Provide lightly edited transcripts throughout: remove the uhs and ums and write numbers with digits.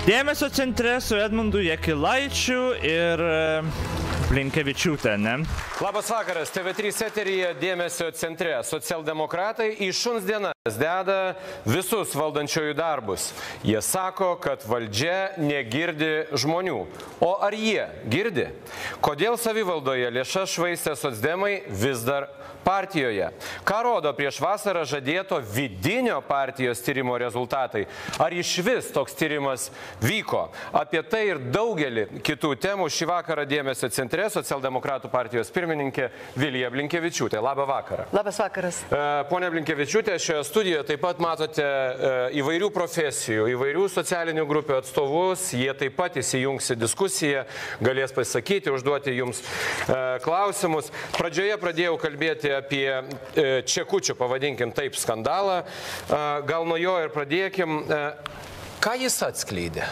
Dėmesio centre su Edmundu Jakilaičiu ir Blinkevičiūte, ne? Labas vakaras, TV3 eteryje Dėmesio centre. Socialdemokratai į šuns dienas deda visus valdančiųjų darbus. Jie sako, kad valdžia negirdi žmonių. O ar jie girdi? Kodėl savivaldoje lėšas švaistė socdemai vis dar partijoje? Ką rodo prieš vasarą žadėto vidinio partijos tyrimo rezultatai? Ar išvis toks tyrimas vyko? Apie tai ir daugelį kitų temų šį vakarą Dėmesio centre Socialdemokratų partijos pirmininkė Vilija Blinkevičiūtė. Labą vakarą. Labas vakaras. Pone Blinkevičiūtė, šioje studijoje taip pat matote įvairių profesijų, įvairių socialinių grupių atstovus. Jie taip pat įsijungs į diskusiją, galės pasakyti, užduoti jums klausimus. Pradžioje pradėjau kalbėti apie čekučių, pavadinkim taip, skandalą. Gal nuo jo ir pradėkim. Ką jis atskleidė?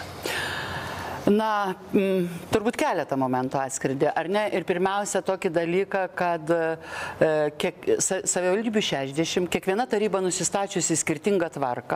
Na, turbūt keletą momentų atskleidė, ar ne? Ir pirmiausia tokį dalyką, kad savivaldybių 60, kiekviena taryba nusistačiusi skirtingą tvarką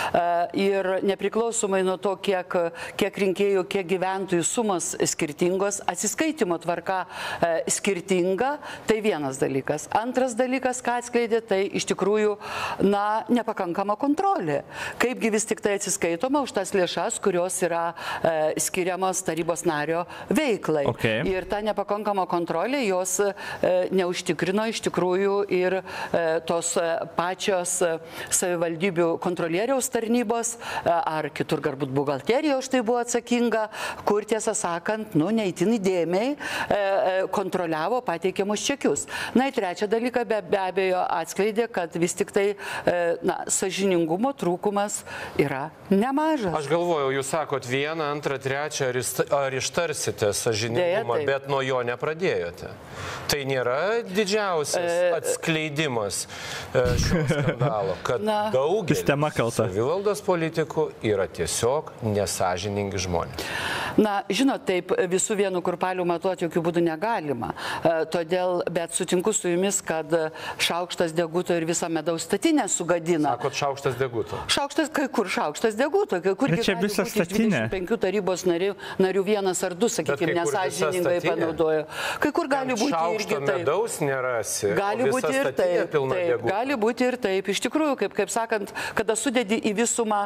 ir nepriklausomai nuo to, kiek rinkėjų, kiek gyventojų sumos skirtingos, atsiskaitimo tvarka skirtinga, tai vienas dalykas. Antras dalykas, ką atskleidė, tai iš tikrųjų, na, nepakankama kontrolė. Kaipgi vis tik tai atsiskaitoma už tas lėšas, kurios yra skiriamos tarybos nario veiklai. Okay. Ir ta nepakankama kontrolė jos neužtikrino iš tikrųjų ir tos pačios savivaldybių kontrolieriaus tarnybos ar kitur galbūt buhalterija už tai buvo atsakinga, kur tiesą sakant, nu, neįtin įdėmiai kontroliavo pateikiamus čekius. Na, ir trečią dalyką be abejo atskleidė, kad vis tik tai sąžiningumo trūkumas yra nemažas. Aš galvojau, jūs sakot vieną, antrą, trečią, ar ištarsite sąžiningumą, bet nuo jo nepradėjote. Tai nėra didžiausias atskleidimas šio skandalo, kad daugelis savivaldos politikų yra tiesiog nesąžiningi žmonės. Na, žinot, taip visų vienų kurpalių matuoti jokių būdų negalima. Todėl, bet sutinku su jumis, kad šaukštas deguto ir visą medaus statinę sugadina. Sakot, šaukštas deguto. Kai kur šaukštas deguto, kai kur čia visa statinė. 25 tarybos narių vienas ar du, sakykime, nesąžiningai panaudojo. Kai kur gali būti irgi taip. Medaus nerasi. Gali būti ir taip. Gali būti ir taip. Iš tikrųjų, kaip sakant, kada sudedi į visumą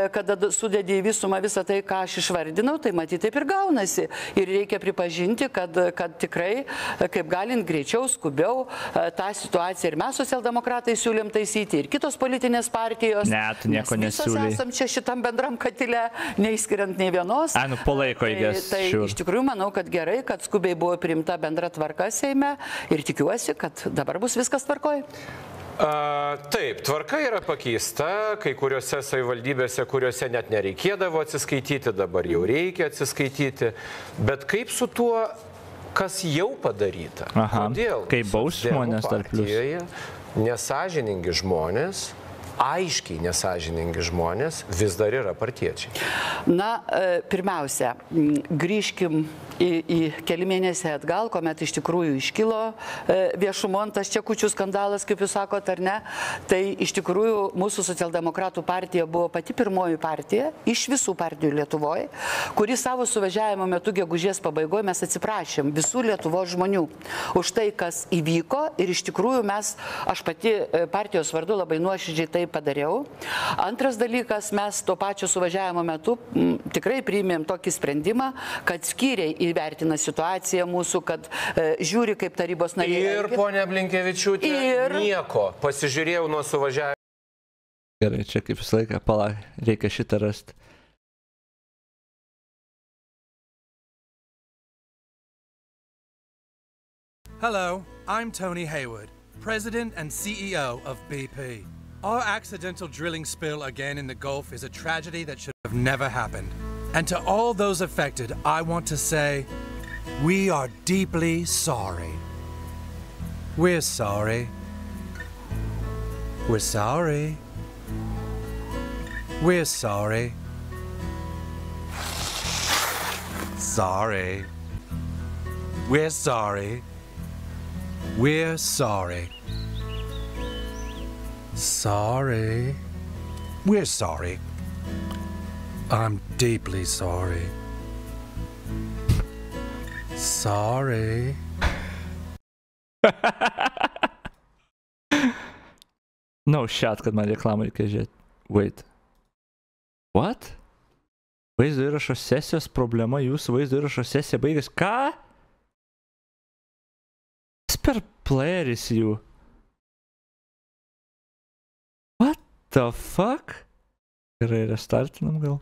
visą tai, ką aš išvardinau, tai matyti taip ir gaunasi. Ir reikia pripažinti, kad tikrai, kaip galint greičiau, skubiau, tą situaciją ir mes socialdemokratai siūlėm taisyti, ir kitos politinės partijos. Net nieko nesiūlė. Mes esam čia šitam bendram katile, neįskiriant nei vienos. Tai iš tikrųjų manau, kad gerai, kad skubiai buvo priimta bendra tvarka Seime ir tikiuosi, kad dabar bus viskas tvarkoj. Taip, tvarka yra pakeista, kai kuriuose savivaldybėse, kuriuose net nereikėdavo atsiskaityti, dabar jau reikia atsiskaityti, bet kaip su tuo, kas jau padaryta? Kodėl? Kaip baus žmonės dar plius? Nesąžiningi žmonės, aiškiai nesąžiningi žmonės vis dar yra partiečiai. Na, pirmiausia, grįžkim į keli mėnesiai atgal, kuomet iš tikrųjų iškilo viešumon tas čekučių skandalas, kaip jūs sakot, ar ne, tai iš tikrųjų mūsų socialdemokratų partija buvo pati pirmoji partija iš visų partijų Lietuvoje, kuri savo suvažiavimo metu gegužės pabaigoje mes atsiprašėm visų Lietuvos žmonių už tai, kas įvyko, ir iš tikrųjų aš pati partijos vardu labai nuoširdžiai tai padariau. Antras dalykas, mes to pačio suvažiavimo metu tikrai priėmėm tokį sprendimą, kad skyriai įvertina situaciją mūsų, kad žiūri, kaip tarybos nariai. Ir ponia Blinkevičiūtė, nieko. Pasižiūrėjau nuo suvažiavimo. Gerai, čia kaip visą laiką, reikia šitą rasti. Hello, I'm Tony Hayward, President and CEO of BP. Our accidental drilling spill again in the Gulf is a tragedy that should have never happened. And to all those affected, I want to say, we are deeply sorry. We're sorry. We're sorry. We're sorry. Sorry. We're sorry. We're sorry. Sorry. We're sorry. I'm deeply sorry. Sorry. No shit, kad man reklamą reikia žiūrėti. Wait. What? Vaizdo įrašo sesijos problema, jūsų vaizdo įrašo sesija baigės. Ką? Kas per playeris jų? What the fuck? Gerai, restartinam gal.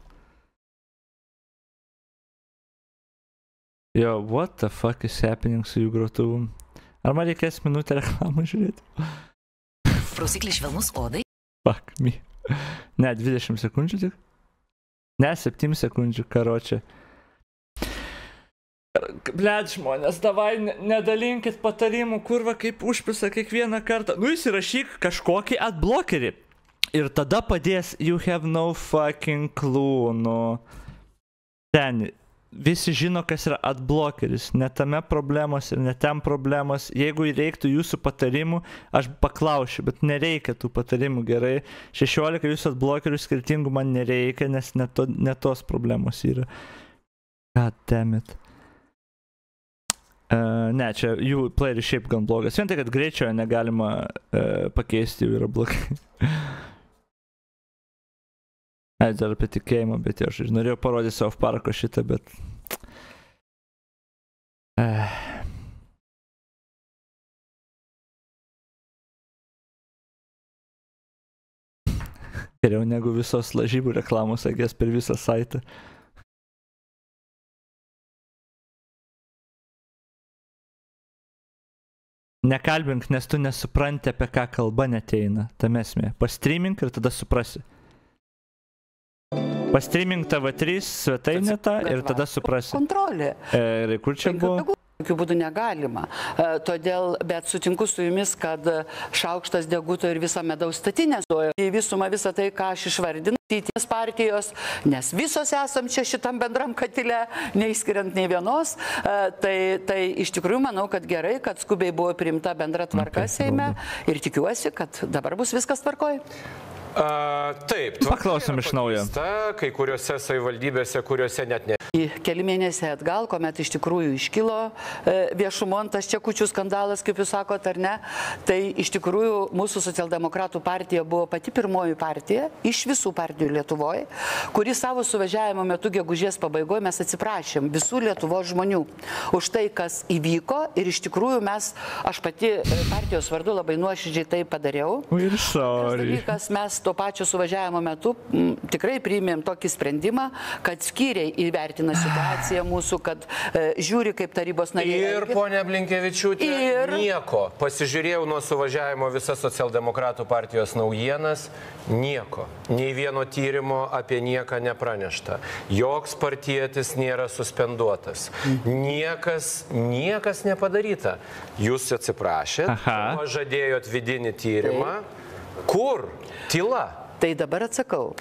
Jo, what the fuck is happening su jų grotuvom? Ar man reikės minutę reklamą žiūrėti? Prausiklis švelnus odai. Fuck me. Ne, 20 sekundžių tik? Ne, 7 sekundžių, karočią. Blet, žmonės, davai, nedalinkit patarimų, kurva, kaip užpisa kiekvieną kartą. Nu, įsirašyk kažkokį adblockerį. Ir tada padės, you have no fucking clue, nu. Ten, visi žino, kas yra adblockeris. Ne tame problemos ir ne ten problemos. Jeigu reiktų jūsų patarimų, aš paklausiu, bet nereikia tų patarimų, gerai. 16 jūsų adblockerių skirtingų man nereikia, nes ne tos problemos yra. God damn it. Ne, čia jų playeris šiaip gan blogas. Vien tai, kad greičio negalima pakeisti, jų yra blogai. Ai, dar apie tikėjimą, bet aš norėjau parodyti South Parko šitą, bet... Geriau negu visos lažybų reklamos, agės per visą saitą. Nekalbink, nes tu nesupranti, apie ką kalba neteina. Tame esmė. Pastreamink ir tada suprasi. Pastreamink TV3 svetainę tą ir tada suprasi. Kontrolė. Ir kur čia buvo? Tokiu būdu negalima. Todėl, bet sutinku su jumis, kad šaukštas deguto ir visa medaus statinė stojo į visumą visą tai, ką aš išvardinu. Ties partijos, nes visos esam čia šitam bendram katile, neįskiriant nei vienos. Tai iš tikrųjų manau, kad gerai, kad skubiai buvo priimta bendra tvarka Seime ir tikiuosi, kad dabar bus viskas tvarkoj. Taip, paklausom iš naujo. Kai kuriuose savivaldybėse, kuriuose net ne. Keli mėnesiai atgal, kuomet iš tikrųjų iškilo viešumon tas čekučių skandalas, kaip jūs sakot, ar ne, tai iš tikrųjų mūsų socialdemokratų partija buvo pati pirmoji partija iš visų partijų Lietuvoje, kuri savo suvažiavimo metu gegužės pabaigoje mes atsiprašėm visų Lietuvos žmonių už tai, kas įvyko ir iš tikrųjų aš pati partijos vardu labai nuoširdžiai tai padariau. Ir sorry. Mes to pačio suvažiavimo metu tikrai priėmėm tokį sprendimą, kad skyriai įvertinti situaciją mūsų, kad žiūri kaip tarybos nariai. Ir ponia Blinkevičiūtė, nieko. Pasižiūrėjau nuo suvažiavimo visas socialdemokratų partijos naujienas, nieko. Nei vieno tyrimo apie nieką nepranešta. Joks partietis nėra suspenduotas. Niekas nepadaryta. Jūs atsiprašėt, pažadėjot vidinį tyrimą. Kur? Tyla. Tai dabar atsakau.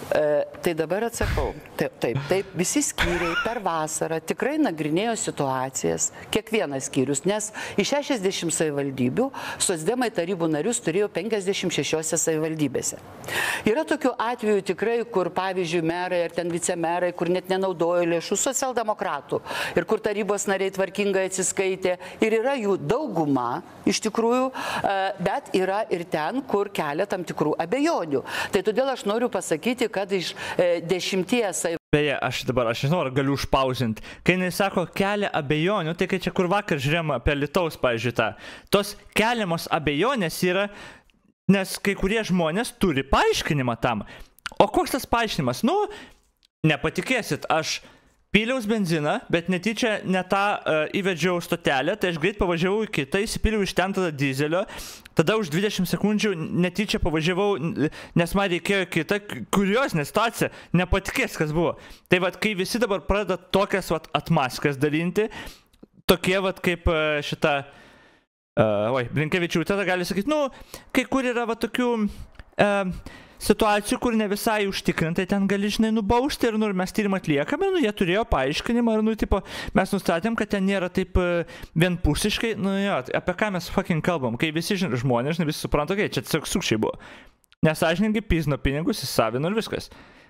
Taip, visi skyriai per vasarą tikrai nagrinėjo situacijas, kiekvienas skyrius, nes iš 60 savivaldybių socdemai tarybų narius turėjo 56 savivaldybėse. Yra tokių atvejų tikrai, kur pavyzdžiui merai ar ten vicemerai, kur net nenaudojo lėšų socialdemokratų ir kur tarybos nariai tvarkingai atsiskaitė ir yra jų dauguma iš tikrųjų, bet yra ir ten, kur kelia tam tikrų abejonių. Tai todėl aš noriu pasakyti, kad iš 10 Beje, aš nežinau, ar galiu užpauzinti. Kai jis sako, kelia abejonių, tai kai čia kur vakar žiūrėjom apie Lietuvos, pavyzdžiui, tos keliamos abejonės yra, nes kai kurie žmonės turi paaiškinimą tam. O koks tas paaiškinimas? Nu, nepatikėsit, aš pyliaus benziną, bet netyčia ne tą įvedžiau stotelę, tai aš greit pavažiavau į kitą, įsipyliau iš ten tada dizelio, tada už 20 sekundžių netyčia pavažiavau, nes man reikėjo kitą, kuriozinė situacija, nepatikės, kas buvo. Tai vat, kai visi dabar pradeda tokias vat atmaskas dalinti, tokie vat kaip šita, Blinkevičiūtė, tada gali sakyti, nu, kai kur yra vat tokių situacijų, kur ne visai užtikrintai ten gali, žinai, nubausti ir mes tyrimą atliekame, jie turėjo paaiškinimą ir, mes nustatėm, kad ten nėra taip vienpusiškai, apie ką mes fucking kalbam, kai visi žmonės, visi supranta, čia tiesiog sukčiai buvo. Nesąžiningai pizno pinigus, įsavino ir viskas.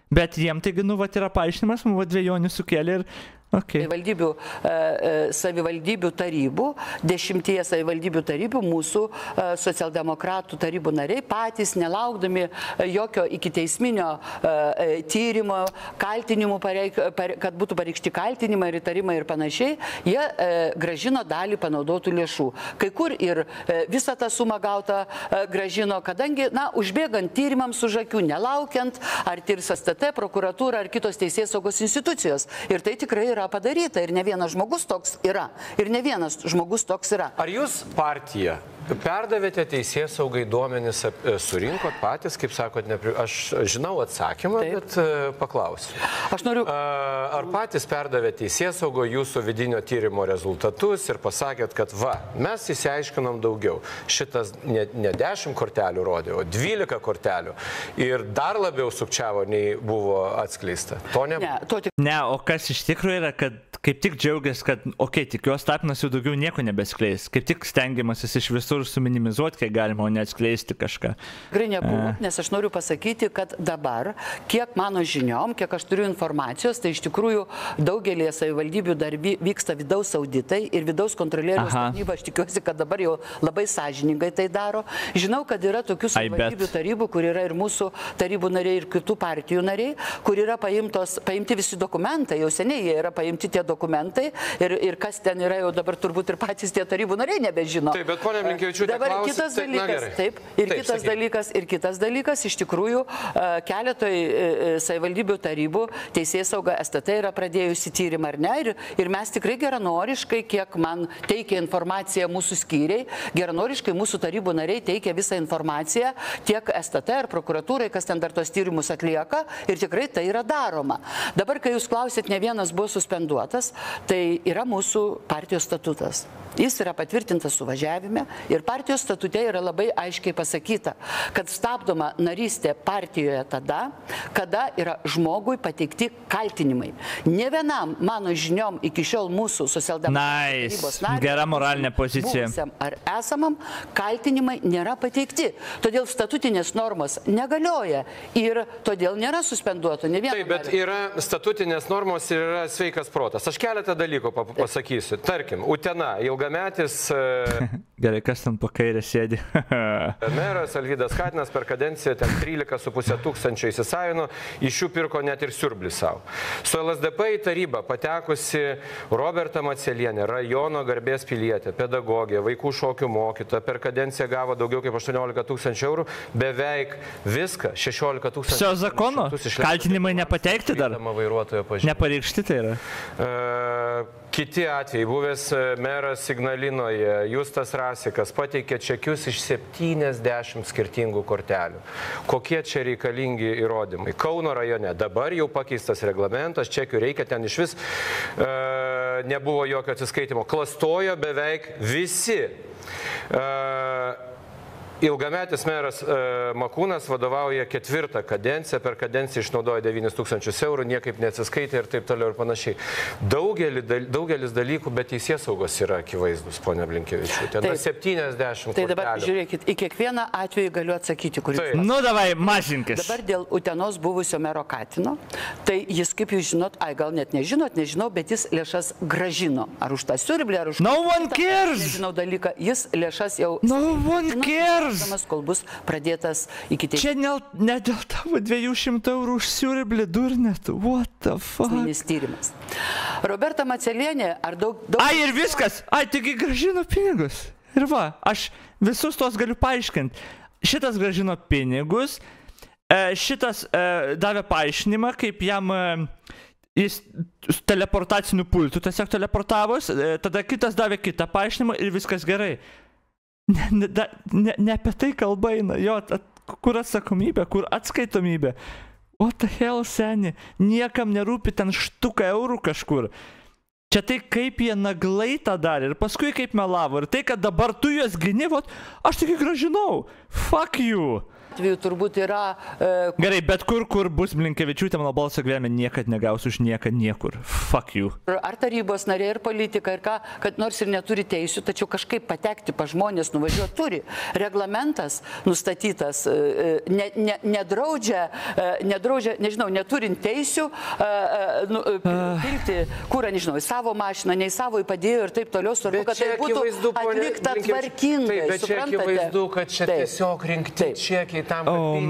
Bet jiem taigi, nu, vat yra paaiškinimas, nu, vat dviejonių sukėlė ir... Okay. Savivaldybių tarybų, 10 savivaldybių tarybų mūsų socialdemokratų tarybų nariai patys, nelaukdami jokio ikiteisminio tyrimo, kaltinimų, kad būtų pareikšti kaltinimai ir įtarimai ir panašiai, jie grąžino dalį panaudotų lėšų. Kai kur ir visą tą sumą gautą grąžino, kadangi, na, užbėgant tyrimams už akių, nelaukiant, ar tirs STT, prokuratūra ar kitos teisėsaugos institucijos. Ir tai tikrai yra padaryta ir ne vienas žmogus toks yra. Ar jūs partija perdavėte teisėsaugai duomenis, surinkot patys, kaip sakot, aš žinau atsakymą, bet paklausiu. Ar patys perdavė teisėsaugo jūsų vidinio tyrimo rezultatus ir pasakėt, kad mes įsiaiškinom daugiau. Šitas ne 10 kortelių rodė, o 12 kortelių. Ir dar labiau sukčiavo, nei buvo atskleista. To nebuvo. Ne, o kas iš tikrųjų yra, kad kaip tik džiaugiasi, kad, tikiuosi, Tapinas jau daugiau nieko nebeskleis. Kaip tik stengiamasis iš visur suminimizuoti, kiek galima, o neatskleisti kažką. Tikrai nebuvo, nes aš noriu pasakyti, kad dabar, kiek mano žiniom, kiek aš turiu informacijos, tai iš tikrųjų daugelį savivaldybių dar vyksta vidaus auditai ir vidaus kontrolieriaus tarnyba, aš tikiuosi, kad dabar jau labai sąžiningai tai daro. Žinau, kad yra tokių savivaldybių tarybų, kur yra ir mūsų tarybų nariai, ir kitų partijų nariai, kur yra paimti visi dokumentai, jau seniai jie yra paimti tie dokumentai ir kas ten yra, jau dabar turbūt ir patys tie tarybų nariai nebežino. Taip, bet ponia Blinkevičiūtė, dabar kitas dalykas, kitas dalykas, iš tikrųjų keletoj savivaldybių tarybų teisėsauga STT yra pradėjusi tyrimą ar ne, ir mes tikrai geranoriškai, kiek man teikia informaciją mūsų skyriai, geranoriškai mūsų tarybų nariai teikia visą informaciją tiek STT ar prokuratūrai, kas ten dar tos tyrimus atlieka, ir tikrai tai yra daroma. Dabar, kai jūs klausėt, ne vienas buvo suspenduotas, tai yra mūsų partijos statutas. Jis yra patvirtintas suvažiavime ir partijos statute yra labai aiškiai pasakyta, kad stabdoma narystė partijoje tada, kada yra žmogui pateikti kaltinimai. Ne vienam, mano žiniom, iki šiol mūsų socialdemokratų tarybos nariui, gera moralinė pozicija, buvusiam ar esamam, kaltinimai nėra pateikti. Todėl statutinės normos negalioja ir todėl nėra suspenduoto. Taip, bet yra statutinės normos ir yra sveikas protas. Aš keletą dalykų pasakysiu. Tarkim, Utena, ilgametis... Gerai, kas ten po kairę sėdi? Meras Alvydas Katinas per kadenciją 13,5 tūkstančio įsisavino, iš jų pirko net ir siurblį savo. Su LSDP į tarybą patekusi Roberta Macelienė, rajono garbės pilietė, pedagogė, vaikų šokių mokytoja, per kadenciją gavo daugiau kaip 18 tūkstančių eurų, beveik viską, 16 tūkstančių. Šio zakono kaltinimai nepateikti dar? Nepareikšti tai yra? Kiti atvejai, buvęs meras Ignalinoje, Justas Rasikas, pateikė čekius iš 70 skirtingų kortelių. Kokie čia reikalingi įrodymai? Kauno rajone dabar jau pakeistas reglamentas, čekių reikia, ten iš vis nebuvo jokio atsiskaitimo. Klastojo beveik visi. Ilgametis meras Makūnas vadovauja 4. kadenciją, per kadenciją išnaudoja 9 tūkstančius eurų, niekaip neatsiskaitė ir taip toliau ir panašiai. Daugelis dalykų, bet teisėsaugos yra akivaizdus, ponia Blinkevičiūtė. 70 kortelių. Tai dabar žiūrėkit, į kiekvieną atvejį galiu atsakyti, kurį... Nu, davai, mažinkis. Dabar dėl Utenos buvusio mero Katino, tai jis, kaip jūs žinot, gal net nežinau, bet jis lėšas gražino. Ar už tą siurblį, ar už... No one cares! Nežinau dalyką, jis lėšas jau... No one cares! Kol bus pradėtas iki teismo. Čia ne dėl tavo 200 eurų už siurblį, durnet. What the fuck? Tyrimas. Roberta Macelienė, ar daug... Ai, ir viskas. Ai, taigi gražino pinigus. Ir va, aš visus tos galiu paaiškinti. Šitas gražino pinigus, šitas davė paaiškinimą, kaip jam... Jis teleportacinių pultų tiesiog teleportavus, tada kitas davė kitą paaiškinimą ir viskas gerai. Ne apie tai kalba eina, jo, kur atsakomybė, kur atskaitomybė. What the hell, seni, niekam nerūpi ten štuką eurų kažkur. Čia tai kaip jie naglai tą darė ir paskui kaip melavo. Ir tai, kad dabar tu juos gini, aš tik gražinau. Fuck you. atveju turbūt yra... Gerai, bet kur bus Blinkevičiūtė, mano balsą gyvenime niekad negaus už nieką niekur. Fuck you. Ar tarybos narė, ir politika, ir ką, kad nors ir neturi teisių, tačiau kažkaip patekti pa žmonės nuvažiuoti turi. Reglamentas nustatytas nedraudžia, nežinau, neturint teisių, pilti kūrą, nežinau, į savo mašiną, ne į savo įpadėjo ir taip toliau, svarbu, kad tai būtų atlikta tvarkingai. Bet čia akivaizdu, kad čia tiesiog rinkti čekiai tam,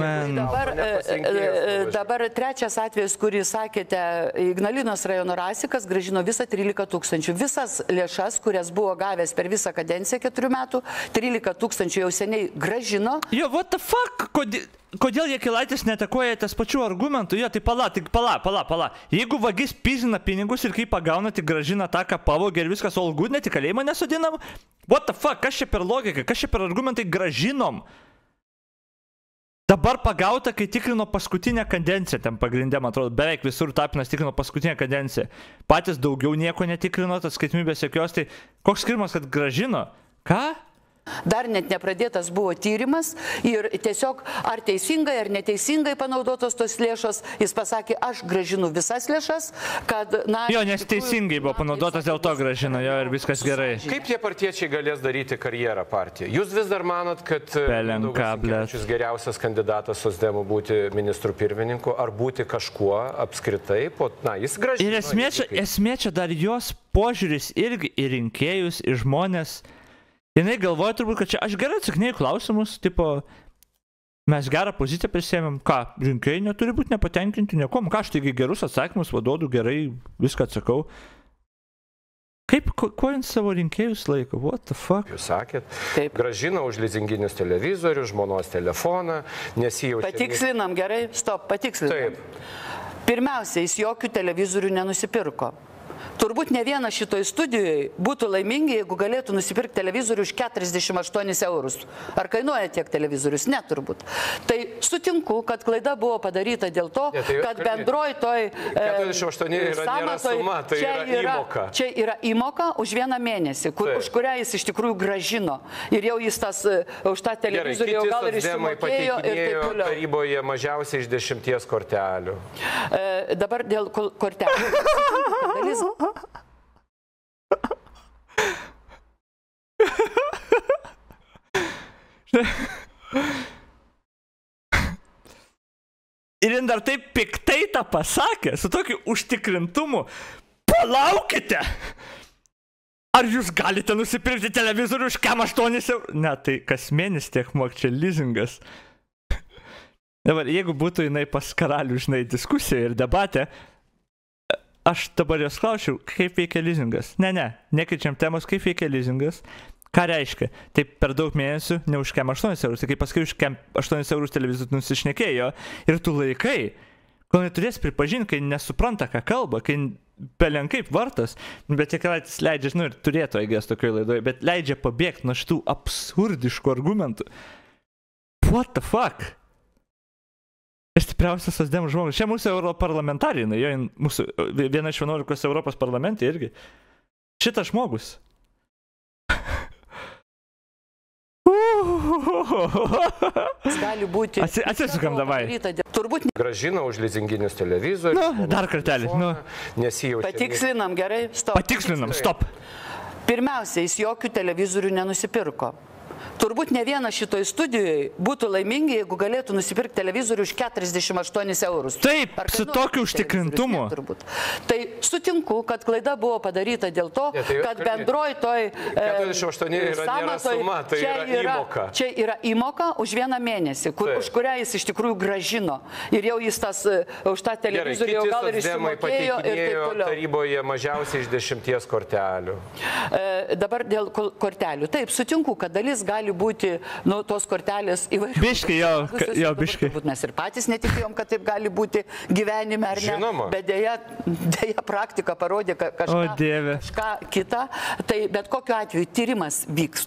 kad dabar trečias atvejis, kurį sakėte, Ignalinos rajono Rasikas grąžino visą 13 000. Visas lėšas, kurias buvo gavęs per visą kadenciją 4 metų, 13 000 jau seniai grąžino. Jo, what the fuck? Kodėl Jakilaitis netakoja tas pačių argumentų? Jo, tai pala. Jeigu vagis pizina pinigus ir kai pagauna, tai grąžina tą, ką pavogė ir viskas, all good, net į kalėjimą nesodinam? What the fuck? Kas čia per logika? Kas čia per argumentai grąžinom? Dabar pagauta, kai tikrino paskutinę kadenciją, ten pagrindė, man atrodo, beveik visur Tapinas tikrino paskutinę kadenciją. Patys daugiau nieko netikrino, tas skaitomybės jokios, tai koks skirmas, kad grąžino? Ką? Dar net nepradėtas buvo tyrimas ir tiesiog ar teisingai ar neteisingai panaudotos tos lėšos, jis pasakė, aš grąžinu visas lėšas, kad, na... Jo, nes teisingai buvo panaudotas, dėl to grąžino, jo, ir viskas gerai. Kaip tie partiečiai galės daryti karjerą partiją? Jūs vis dar manot, kad Daugiau geriausias kandidatas socdemų būti ministrų pirmininku, ar būti kažkuo apskritai, jis grąžino. Ir esmė čia dar jos požiūris irgi į rinkėjus, į žmonės. Jinai galvoja turbūt, kad čia aš gerai atsakinėjau klausimus, tipo, mes gerą poziciją prisėmėm, ką, rinkėjai neturi būti nepatenkinti niekom, ką aš taigi gerus atsakymus vaduodu, gerai viską atsakau. Kuo jins savo rinkėjus laiko, what the fuck? Jūs sakėt, grąžina už lizinginius televizorius, žmonos telefoną, nesijaučia... Patikslinam, gerai, stop, patikslinam. Taip. Pirmiausia, jis jokių televizorių nenusipirko. Turbūt ne vienas šitoj studijoje būtų laimingi, jeigu galėtų nusipirkti televizorių už 48 eurus. Ar kainuoja tiek televizorius? Ne, turbūt. Tai sutinku, kad klaida buvo padaryta dėl to, kad bendroj toj... 48 nėra suma, tai yra įmoka. Čia yra įmoka už 1 mėnesį, už kurią jis iš tikrųjų grąžino. Ir jau jis už tą televizorių jau gal ir išsimokėjo ir taip toliau. Taryboje mažiausiai iš 10 kortelių. Dabar dėl kortelių. Ir jin dar taip piktai tą pasakė, su tokiu užtikrintumu. Palaukite! Ar jūs galite nusipirkti televizorių už 8 eurų? Ne, tai kas mėnesį tiek mok, čia lizingas. Dabar, jeigu būtų jinai pas karalių, žinai, diskusija ir debatė, aš dabar jos klausiau, kaip veikia lizingas. Nekeičiam temos, kaip veikia lizingas. Ką reiškia? Taip per daug mėnesių ne už 8 eurus. Tai kaip paskui už 8 eurus televizorių nusišnekėjo ir tu laikai, kol neturės pripažinti, kai nesupranta, ką kalba, kai belenkaip vartas, bet Jakilaitis leidžia, ir turėtų, aigės tokioje laidoje, bet leidžia pabėgti nuo šitų absurdiškų argumentų. What the fuck? Ir stipriausias socdemų žmogus. Čia mūsų europarlamentarinai, mūsų viena iš 11 Europos parlamente irgi. Šitas žmogus. Gali būti... Atsisukam davai. Turbūt... Grąžina už lizinginius televizorius. Dar kartelį. Nesijaučia... Patikslinam, gerai, stop. Patikslinam, stop. Pirmiausia, jis jokių televizorių nenusipirko. Turbūt ne vienas šitoj studijoje būtų laimingi, jeigu galėtų nusipirkti televizorių už 48 eurus. Taip, su tokiu užtikrintumu. Tai sutinku, kad klaida buvo padaryta dėl to, kad bendroj toj... 48 nėra suma, tai yra įmoka. Čia yra įmoka už 1 mėnesį, už kurią jis iš tikrųjų grąžino. Ir jau jis už tą televizorių jau gal ir išsimokėjo ir taip toliau. Taryboje mažiausiai iš 10 kortelių. Dabar dėl kortelių. Taip, sutinku, kad dalis gali būti, tos kortelės įvairių. Biškai, jo, biškai. Mes ir patys netikėjom, kad taip gali būti gyvenime ar ne. Žinoma. Bet dėja praktika parodė kažką kitą. Tai bet kokiu atveju tyrimas vyksta.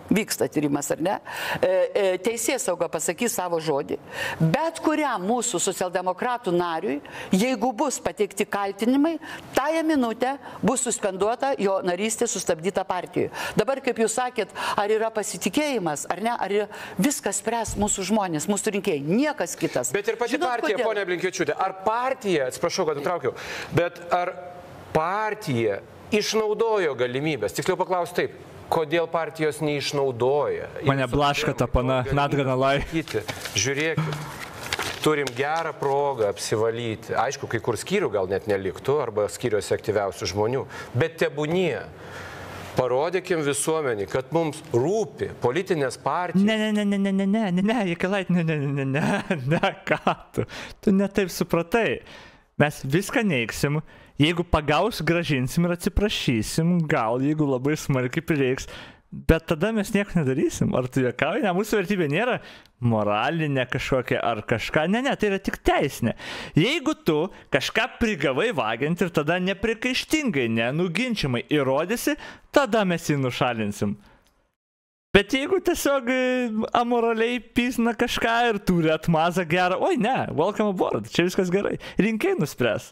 vyksta tyrimas ar ne, teisėsauga pasakys savo žodį, bet kuriam mūsų socialdemokratų nariui, jeigu bus pateikti kaltinimai, tąją minutę bus suspenduota jo narystė sustabdyta partijoje. Dabar, kaip jūs sakėt, ar yra pasitikėjimas, ar ne, ar viskas spręs mūsų žmonės, mūsų rinkėjai, niekas kitas. Bet ir pati partija, ponia Blinkevičiūtė, ar partija, atsiprašau, kad nutraukiau, bet ar partija išnaudojo galimybės, tiksliau paklausti taip, kodėl partijos neišnaudoja? Mane blaška ta pana Nadganalai. Žiūrėkit, turim gerą progą apsivalyti. Aišku, kai kur skyrių gal net neliktų, arba skyriuose aktyviausių žmonių, bet tebūnie. Parodykim visuomenį, kad mums rūpi politinės partijos. Ne, Jakilait, ne, ką tu ne taip supratai. Mes viską neiksim. Jeigu pagaus, gražinsim ir atsiprašysim, gal jeigu labai smarkiai prireiks, bet tada mes nieko nedarysim. Ar tu juokauji? Ne, mūsų vertybė nėra moralinė kažkokia ar kažką. Ne, tai yra tik teisinė. Jeigu tu kažką prigavai vagiant ir tada neprikaištingai, nenuginčiamai įrodysi, tada mes jį nušalinsim. Bet jeigu tiesiog amoraliai pysna kažką ir turi atmazą gerą, oi ne, welcome aboard, čia viskas gerai. Rinkėjai nuspręs.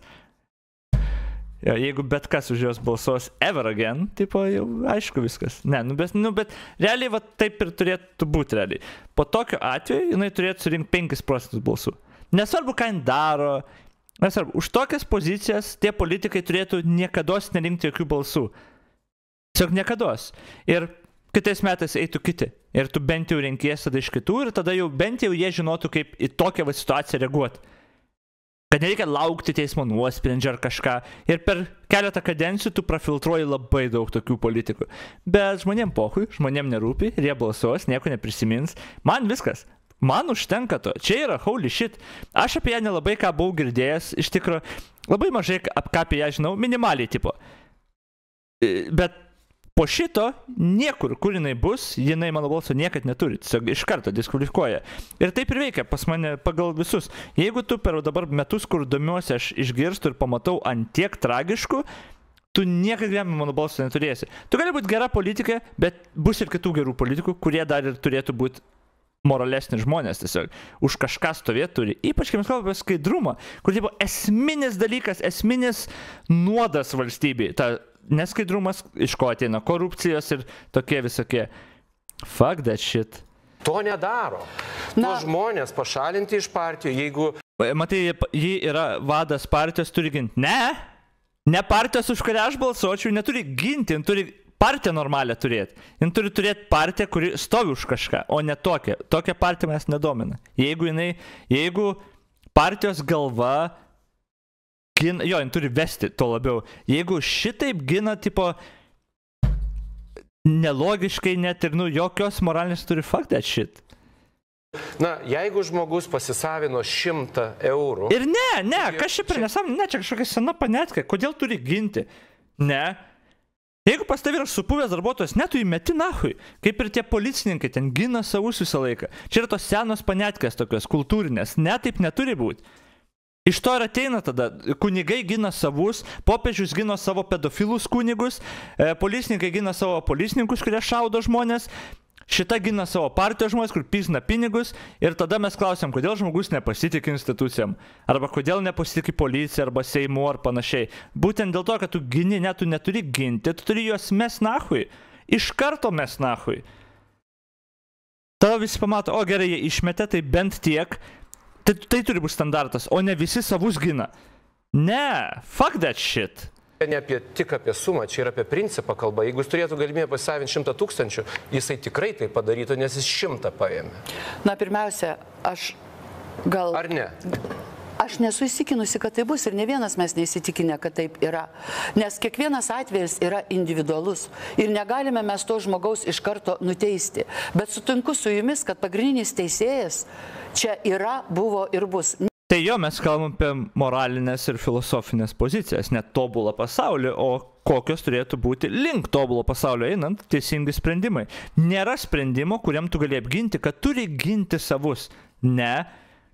Jeigu bet kas už jos balsuos ever again, tipo jau aišku viskas. Ne, bet realiai va taip ir turėtų būti realiai. Po tokio atveju jinai turėtų surinkti 5% balsų. Nesvarbu, ką jin daro, nesvarbu, už tokias pozicijas tie politikai turėtų niekados nerinkti jokių balsų. Tiesiog niekados. Ir kitais metais eitų kiti. Ir tu bent jau renkiesi tada iš kitų ir tada jau bent jau jie žinotų, kaip į tokią situaciją reaguoti. Kad nereikia laukti teismo nuosprendžio ar kažką. Ir per keletą kadencijų tu prafiltruoji labai daug tokių politikų. Bet žmonėm pohui, žmonėm nerūpi, ir jie balsuos, nieko neprisimins. Man viskas. Man užtenka to. Čia yra holy shit. Aš apie ją nelabai ką buvau girdėjęs, iš tikro, labai mažai ką apie ją žinau, minimaliai tipo. Bet po šito niekur, kur jinai bus, jinai mano balso niekad neturi, tiesiog iš karto diskvalifikuoja. Ir taip ir veikia pas mane pagal visus. Jeigu tu per dabar metus, kur domiuosi, aš išgirstu ir pamatau ant tiek tragiškų, tu niekad gyvenime mano balso neturėsi. Tu gali būti gera politikė, bet bus ir kitų gerų politikų, kurie dar ir turėtų būti moralesni žmonės tiesiog. Už kažką stovėti turi. Ypač, kai mes kalbame apie skaidrumą, kur tipo esminis dalykas, esminis nuodas valstybei. Ta neskaidrumas, iš ko ateina korupcijos ir tokie visokie. Fuck that shit. To nedaro. Tuos žmonės pašalinti iš partijų, jeigu... Matai, ji yra vadas partijos, turi ginti. Ne partijos, už kurią aš balsuočiau, neturi ginti, jin turi partiją normalią turėti. Jin turi turėti partiją, kuri stovi už kažką, o ne tokią. Tokią partiją mes nedomina. Jeigu partijos galva gina, jin turi vesti to labiau. Jeigu šitaip gina, tipo, nelogiškai net ir, jokios moralinės turi, fuck that shit. Na, jeigu žmogus pasisavino 100 eurų... Ir ne, kas čia per nesąmonė, čia kažkokia sena panetka, kodėl turi ginti? Ne. Jeigu pas tavai yra supuvęs darbuotojas, tu jį meti nahui, kaip ir tie policininkai ten gina savus visą laiką. Čia yra tos senos panetkės tokios, kultūrinės, taip neturi būti. Iš to ir ateina tada, kunigai gina savus, popiežius gina savo pedofilus kunigus, policininkai gina savo policininkus, kurie šaudo žmonės, šita gina savo partijos žmonės, kur pizna pinigus, ir tada mes klausiam, kodėl žmogus nepasitikė institucijom, arba kodėl nepasitikė policija, arba Seimu, ar panašiai. Būtent dėl to, kad tu gini, tu neturi ginti, tu turi juos mes nahui, iš karto mes nahui. Tada visi pamato, o gerai, jie išmetė, tai bent tiek. Tai turi būti standartas, o ne visi savus gina. Ne, fuck that shit. Ne tik apie sumą, čia yra apie principą kalba. Jeigu jis turėtų galimybę pasisavinti 100 000, jisai tikrai tai padarytų, nes jis 100 paėmė. Na, pirmiausia, aš gal... Ar ne? Aš nesu įsitikinusi, kad tai bus, ir ne vienas mes neįsitikinę, kad taip yra. Nes kiekvienas atvejis yra individualus ir negalime mes to žmogaus iš karto nuteisti. Bet sutinku su jumis, kad pagrindinis teisėjas čia yra, buvo ir bus. Tai jo, mes kalbam apie moralinės ir filosofinės pozicijas, net tobulą pasaulį, o kokios turėtų būti link tobulo pasaulio einant teisingi sprendimai. Nėra sprendimo, kuriam tu gali apginti, kad turi ginti savus. Ne.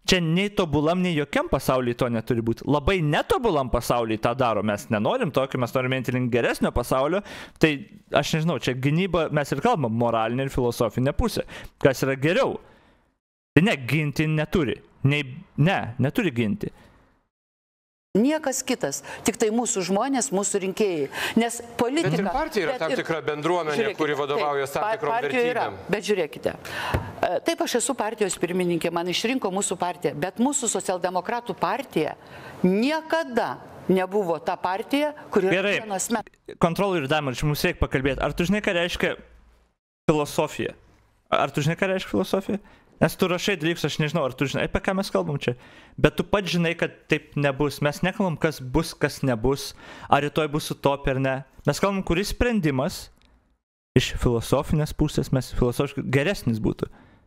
Čia nei tobulam, nei jokiam pasaulyje to neturi būti. Labai netobulam pasaulyje tą daro. Mes nenorim tokio, mes norime eiti link geresnio pasaulio. Tai aš nežinau, čia gynyba, mes ir kalbam moralinė ir filosofinė pusė. Kas yra geriau? Tai ne, ginti neturi. Neturi ginti. Niekas kitas, tik tai mūsų žmonės, mūsų rinkėjai. Nes politika... Bet ir partija yra tam tikra bendruomenė, kuri vadovauja tam tikrom vertybėm. Bet žiūrėkite, taip aš esu partijos pirmininkė, man išrinko mūsų partija, bet mūsų socialdemokratų partija niekada nebuvo ta partija, kuri yra vienas metas. Kontrolorių damar, čia mums reikia pakalbėti. Ar tu žinai, ką reiškia filosofija? Ar tu žinai, ką reiškia filosofija? Nes tu rašai dalykus, aš nežinau, ar tu žinai, apie ką mes kalbam čia. Bet tu pats žinai, kad taip nebus. Mes nekalbam, kas bus, kas nebus. Ar rytoj bus utopija ar ne. Mes kalbam, kuris sprendimas iš filosofinės pusės mes filosofiškai geresnis būtų.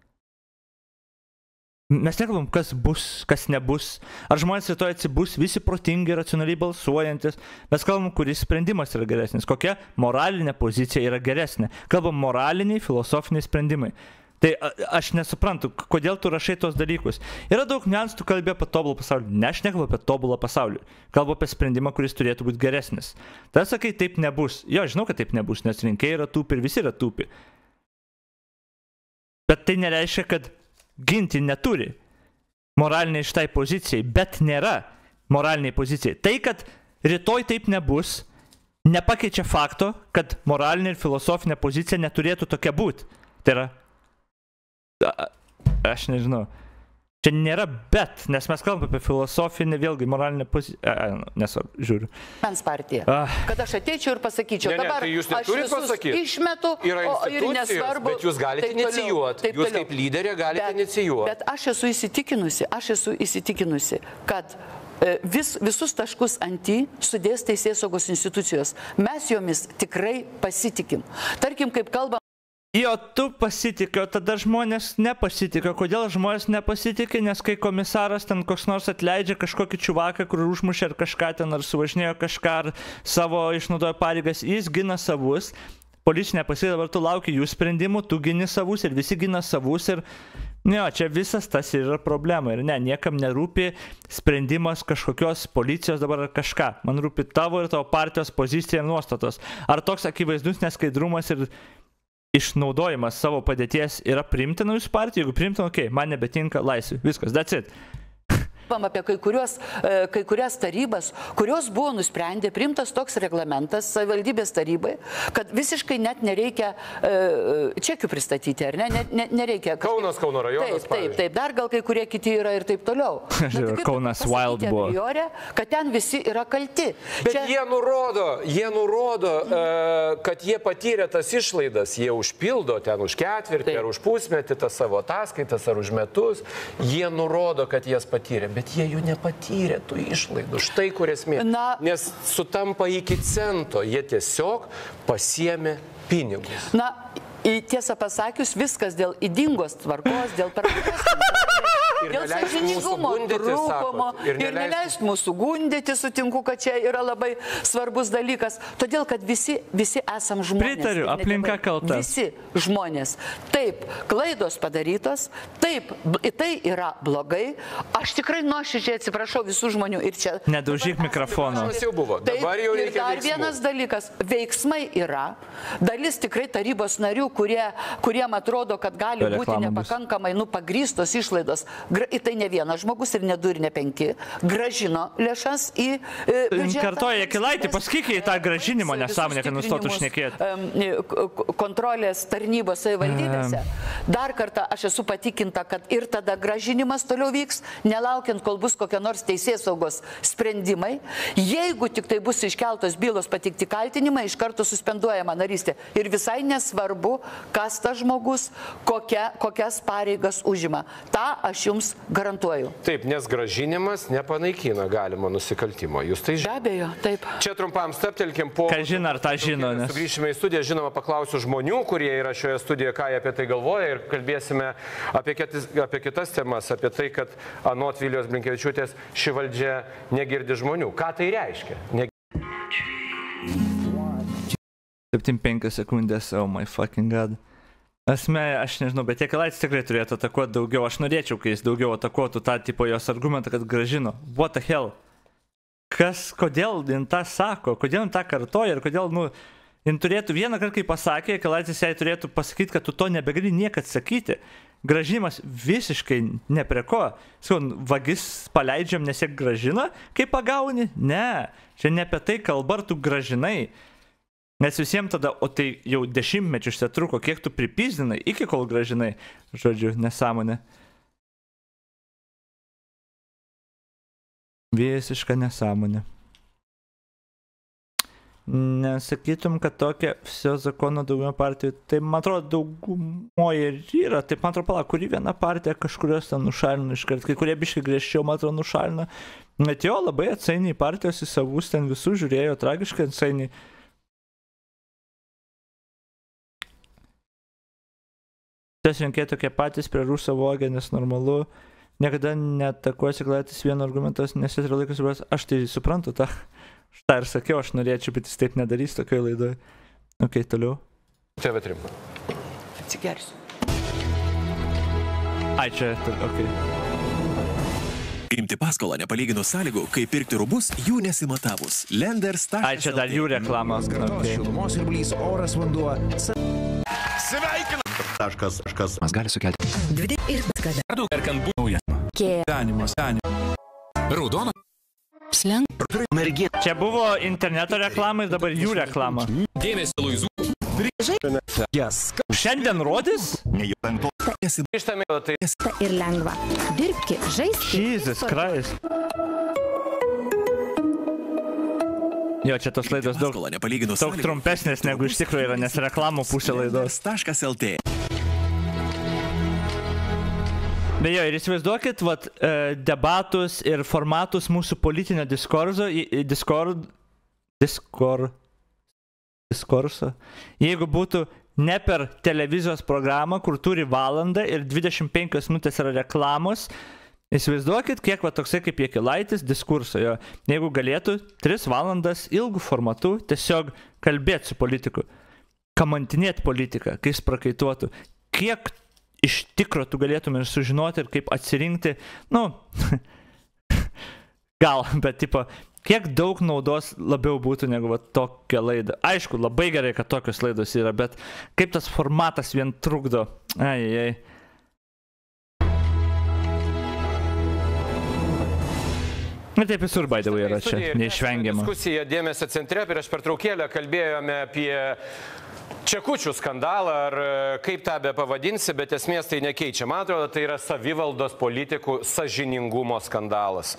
Mes nekalbam, kas bus, kas nebus. Ar žmonės rytoj atsibus, visi protingi, racionaliai balsuojantis. Mes kalbam, kuris sprendimas yra geresnis. Kokia moralinė pozicija yra geresnė. Kalbam moraliniai, filosofiniai sprendimai. Tai aš nesuprantu, kodėl tu rašai tos dalykus. Yra daug niuansų, tu kalbė apie tobulą pasaulį. Ne, aš nekalbu apie tobulą pasaulį. Kalbu apie sprendimą, kuris turėtų būti geresnis. Tai sakai, taip nebus. Jo, žinau, kad taip nebus, nes rinkėjai yra tūpi ir visi yra tūpi. Bet tai nereiškia, kad ginti neturi moraliniai šitai pozicijai, bet nėra moraliniai pozicijai. Tai, kad rytoj taip nebus, nepakeičia fakto, kad moralinė ir filosofinė pozicija neturėtų tokia būti. Tai yra aš nežinau. Čia nėra bet, nes mes kalbam apie filosofinę, vėlgi moralinę poziciją. Nesvarbu, žiūriu. Mens partija. Kad aš ateičiau ir pasakyčiau, dabar tai jūs aš visus išmetu ir nesvarbu. Bet jūs galite inicijuoti. Jūs kaip lyderė galite inicijuoti. Bet aš esu įsitikinusi, kad visus taškus ant į sudės teisėsaugos institucijos. Mes jomis tikrai pasitikim. Tarkim, kaip kalbam. Jo, tu pasitikė, o tada žmonės nepasitikė. Kodėl žmonės nepasitikė? Nes kai komisaras ten koks nors atleidžia kažkokį čiuvaką, kur užmušė ar kažką ten, ar suvažinėjo kažką, ar savo išnaudojo pareigas, jis gina savus. Policija nepasitikė, dabar tu lauki jų sprendimų, tu gini savus ir visi gina savus. Ir jo, čia visas tas yra problema. Ir ne, niekam nerūpi sprendimas kažkokios policijos dabar ar kažką. Man rūpi tavo ir tavo partijos pozicija ir nuostatos. Ar toks akivaizdus neskaidrumas ir išnaudojimas savo padėties yra priimtina jūsų partijai? Jeigu priimtina, okei, man nebetinka laisvė. Viskas, that's it. Apie kai kurias tarybas, kurios buvo nusprendę, priimtas toks reglamentas savivaldybės tarybai, kad visiškai net nereikia čekių pristatyti, ar ne? Nereikia. Kaunas, Kauno rajonas. Taip, dar gal kai kurie kiti yra ir taip toliau. Kaunas Wild buvo. Kad ten visi yra kalti. Bet jie nurodo, kad jie patyrė tas išlaidas, jie užpildo ten už ketvirtį ar už pusmetį tas savo ataskaitas ar už metus, jie nurodo, kad jas patyrė. Bet jie jų nepatyrė tų išlaidų. Štai kur esmė. Nes sutampa iki cento. Jie tiesiog pasiėmė pinigus. Na, tiesą pasakius, viskas dėl ydingos tvarkos, dėl dėl sąžiningumo trūkumo ir neleist mūsų gundyti, sutinku, kad čia yra labai svarbus dalykas. Todėl, kad visi esam žmonės. Pritariu, aplinka kalta. Visi žmonės. Taip, klaidos padarytos, taip, tai yra blogai. Aš tikrai nuoširdžiai atsiprašau visų žmonių ir čia. Nedaužyk mikrofono. Dabar jau reikia veiksmų. Ir dar vienas dalykas, veiksmai yra. Dalis tikrai tarybos narių, kuriem atrodo, kad gali būti nepakankamai pagrįstos išlaidos. Ir tai ne vienas žmogus ir ne du ir ne penki gražino lėšas į biudžetą. Kartoja Jakilaitį, pasakyk į tą gražinimo nesąmonę, kad nustotų šnekėti. Kontrolės tarnybos savivaldybėse. Dar kartą aš esu patikinta, kad ir tada gražinimas toliau vyks, nelaukiant, kol bus kokie nors teisėsaugos sprendimai. Jeigu tik tai bus iškeltos bylos, pateikti kaltinimai, iš karto suspenduojama narystė. Ir visai nesvarbu, kas tas žmogus, kokias pareigas užima. Ta aš jums garantuoju. Taip, nes gražinimas nepanaikina galimo nusikaltimo. Jūs tai žinote? Be abejo, taip. Čia trumpam staptelkim po... Ką žino, ar tą žino? Sugrįšime į studiją, žinoma, paklausiu žmonių, kurie yra šioje studijoje, ką jie apie tai galvoja ir kalbėsime apie kitas temas, apie tai, kad anot Vilijos Blinkevičiūtės ši valdžia negirdi žmonių. Ką tai reiškia? 75 sekundės, oh my fucking god. Asme, aš nežinau, bet Jakilaitis tikrai turėtų atakuoti daugiau. Aš norėčiau, kai jis daugiau atakuotų tą tipo jos argumentą, kad grąžino. What the hell? Kodėl jin tą sako, kodėl jin tą kartoja ir kodėl, jin turėtų vieną kartą, kai pasakė, Jakilaitis jai turėtų pasakyti, kad tu to nebegali niekad sakyti. Grąžinimas visiškai ne prie ko. Vagis paleidžiam, nes jie grąžina, kai pagauni? Ne, čia ne apie tai kalba, ar tu grąžinai. Nes visiems tada, o tai jau 10 mečius čia truko, kiek tu pripizdinai, iki kol grąžinai, žodžiu, nesąmonė. Visiška nesąmonė. Nesakytum, kad tokia viso zakono daugumą partijų, tai man atrodo daugumoje ir yra, taip man atrodo, kuri viena partija kažkurios ten nušalina iškart, kai kurie biškai griežčiau, man atrodo, nušalina. Net jo labai atsainiai partijos į savus ten visus žiūrėjo, tragiškai atsainiai. Tas rinkėjai tokie patys prie Rusą vogė, nes normalu. Niekada netakuosi Jakilaitis vieno argumentas, nes jis yra laikas supras. Aš tai suprantu tą. Aš tą ir sakiau, aš norėčiau, bet jis taip nedarys tokioje laidoje. Ok, toliau. TV3. Atsigersiu. Ai, čia, ok. Imti paskolą nepalyginus sąlygų, kai pirkti rūbus, jų nesimatavus. Lenders. Ai, čia dar jų reklamos. Šilumos siurblys, oras, vanduo. Sveikinu! Mas gali sukelti. 20 ir kada. Perkant būnauja. Gyvenimas. Raudono. Slenk. Mergina. Čia buvo interneto reklama ir dabar jų reklama. Dėmesio Luizų. Šiandien rodys? Grįžtame, tai Ir lengva. Dirbki, žaisti. Jesus Christ. Jo, čia tos laidos daug trumpesnės negu iš tikrųjų yra, nes reklamų pusė laidos. .lt. Bejo, ir įsivaizduokit, debatus ir formatus mūsų politinio diskurso, jeigu būtų ne per televizijos programą, kur turi valandą ir 25 minutės yra reklamos, įsivaizduokit, kiek toksai kaip Jakilaitis diskurso, jo. Jeigu galėtų 3 valandas ilgų formatų tiesiog kalbėti su politiku, kamantinėti politiką, kai jis prakaituotų, kiek iš tikro tu galėtum ir sužinoti ir kaip atsirinkti, gal, bet kiek daug naudos labiau būtų negu tokia laida. Aišku, labai gerai, kad tokios laidos yra, bet kaip tas formatas vien trukdo. Ai. Ir taip visur, by the way, yra čia, neišvengiama. Diskusija dėmesio centre, prieš pertraukėlę kalbėjome apie čekučių skandalą, ar kaip tą be pavadinsi, bet esmės tai nekeičia. Man atrodo, tai yra savivaldos politikų sąžiningumo skandalas.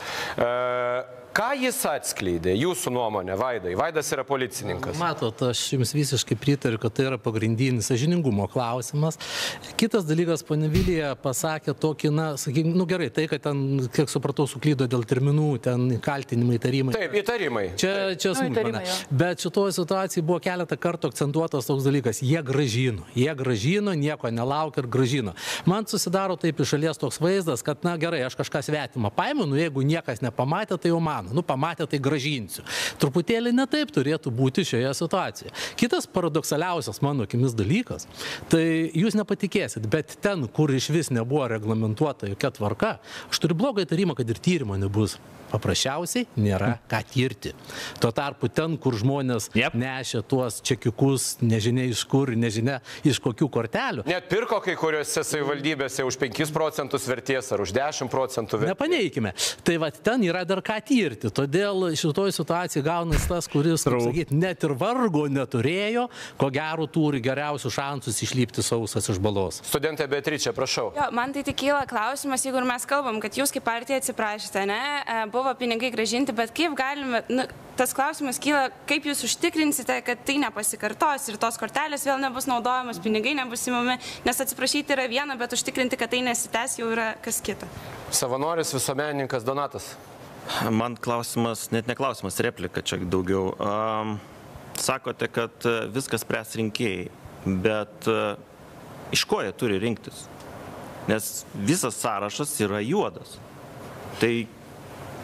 Ką jis atskleidė, jūsų nuomonė, Vaidai? Vaidas yra policininkas. Matot, aš jums visiškai pritariu, kad tai yra pagrindinis sąžiningumo klausimas. Kitas dalykas, ponia Vilija pasakė tokį, sakykime, gerai, tai, kad ten, kiek supratau, suklydo dėl terminų, ten kaltinimai, įtarimai. Taip, įtarimai. Čia smulkmena. Bet šitoje situacijoje buvo keletą kartų akcentuotas toks dalykas. Jie gražino, nieko nelaukia ir gražino. Man susidaro taip iš šalies toks vaizdas, kad, gerai, aš kažką svetimą paėmiau, jeigu niekas nepamatė, tai jau mano. Pamatė, tai gražinsiu. Truputėlį netaip turėtų būti šioje situacijoje. Kitas paradoksaliausias mano akimis dalykas, tai jūs nepatikėsit, bet ten, kur iš vis nebuvo reglamentuota jokia tvarka, aš turiu blogą įtarimą, kad ir tyrimo nebus. Paprasčiausiai nėra ką tirti. Tuo tarpu ten, kur žmonės nešė tuos čekiukus, nežinia iš kur, nežinia iš kokių kortelių. Net pirko kai kuriuose savivaldybėse už 5% vertės ar už 10% vertės. Nepaneikime. Tai ten yra dar ką tirti. Todėl šitoje situacijoje gaunasi tas, kuris, kaip sakyti, net ir vargo neturėjo, ko gero turi geriausius šansus išlipti sausas iš balos. Studentė Beatričė, prašau. Jo, man tai tik kyla klausimas, jeigu mes kalbam, kad jūs kaip partija atsiprašėte, buvo pinigai gražinti, bet kaip galime, tas klausimas kyla, kaip jūs užtikrinsite, kad tai nepasikartos ir tos kortelės vėl nebus naudojamos, pinigai nebus įmami, nes atsiprašyti yra viena, bet užtikrinti, kad tai nesitęs, jau yra kas kita. Savanoris, visuomenininkas Donatas. Man klausimas, net ne klausimas, replika čia daugiau. Sakote, kad viskas spręs rinkėjai, bet iš ko jie turi rinktis? Nes visas sąrašas yra juodas. Tai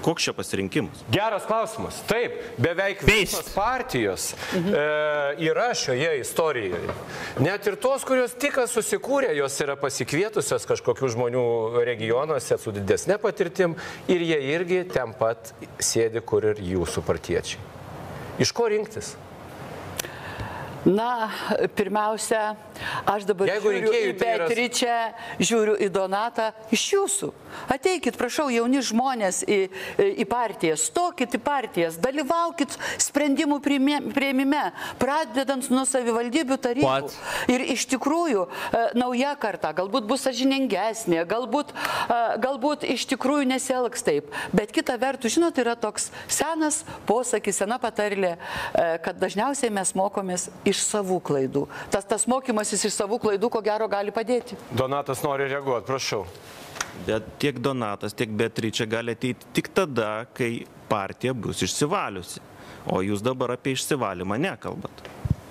Koks čia pasirinkimas? Geras klausimas. Taip, beveik visos partijos yra šioje istorijoje. Net ir tos, kurios tik susikūrė, jos yra pasikvietusios kažkokių žmonių regionuose su didesnė patirtim ir jie irgi ten pat sėdi, kur ir jūsų partiečiai. Iš ko rinktis? Na, pirmiausia, aš dabar žiūriu į Beatričę, žiūriu į Donatą iš jūsų. Ateikit, prašau, jauni žmonės į partijas, stokit į partijas, dalyvaukit sprendimų priėmime, pradedant nuo savivaldybių tarybų. Ir iš tikrųjų, nauja karta galbūt bus sąžiningesnė, galbūt iš tikrųjų nesielgs taip. Bet kita vertus, žinot, yra toks senas posakis, sena patarlė, kad dažniausiai mes mokomės iš savų klaidų. Tas mokymasis iš savų klaidų, ko gero, gali padėti. Donatas nori reaguoti, prašau. Bet tiek Donatas, tiek Beatričė gali ateiti tik tada, kai partija bus išsivaliusi. O jūs dabar apie išsivalymą nekalbat.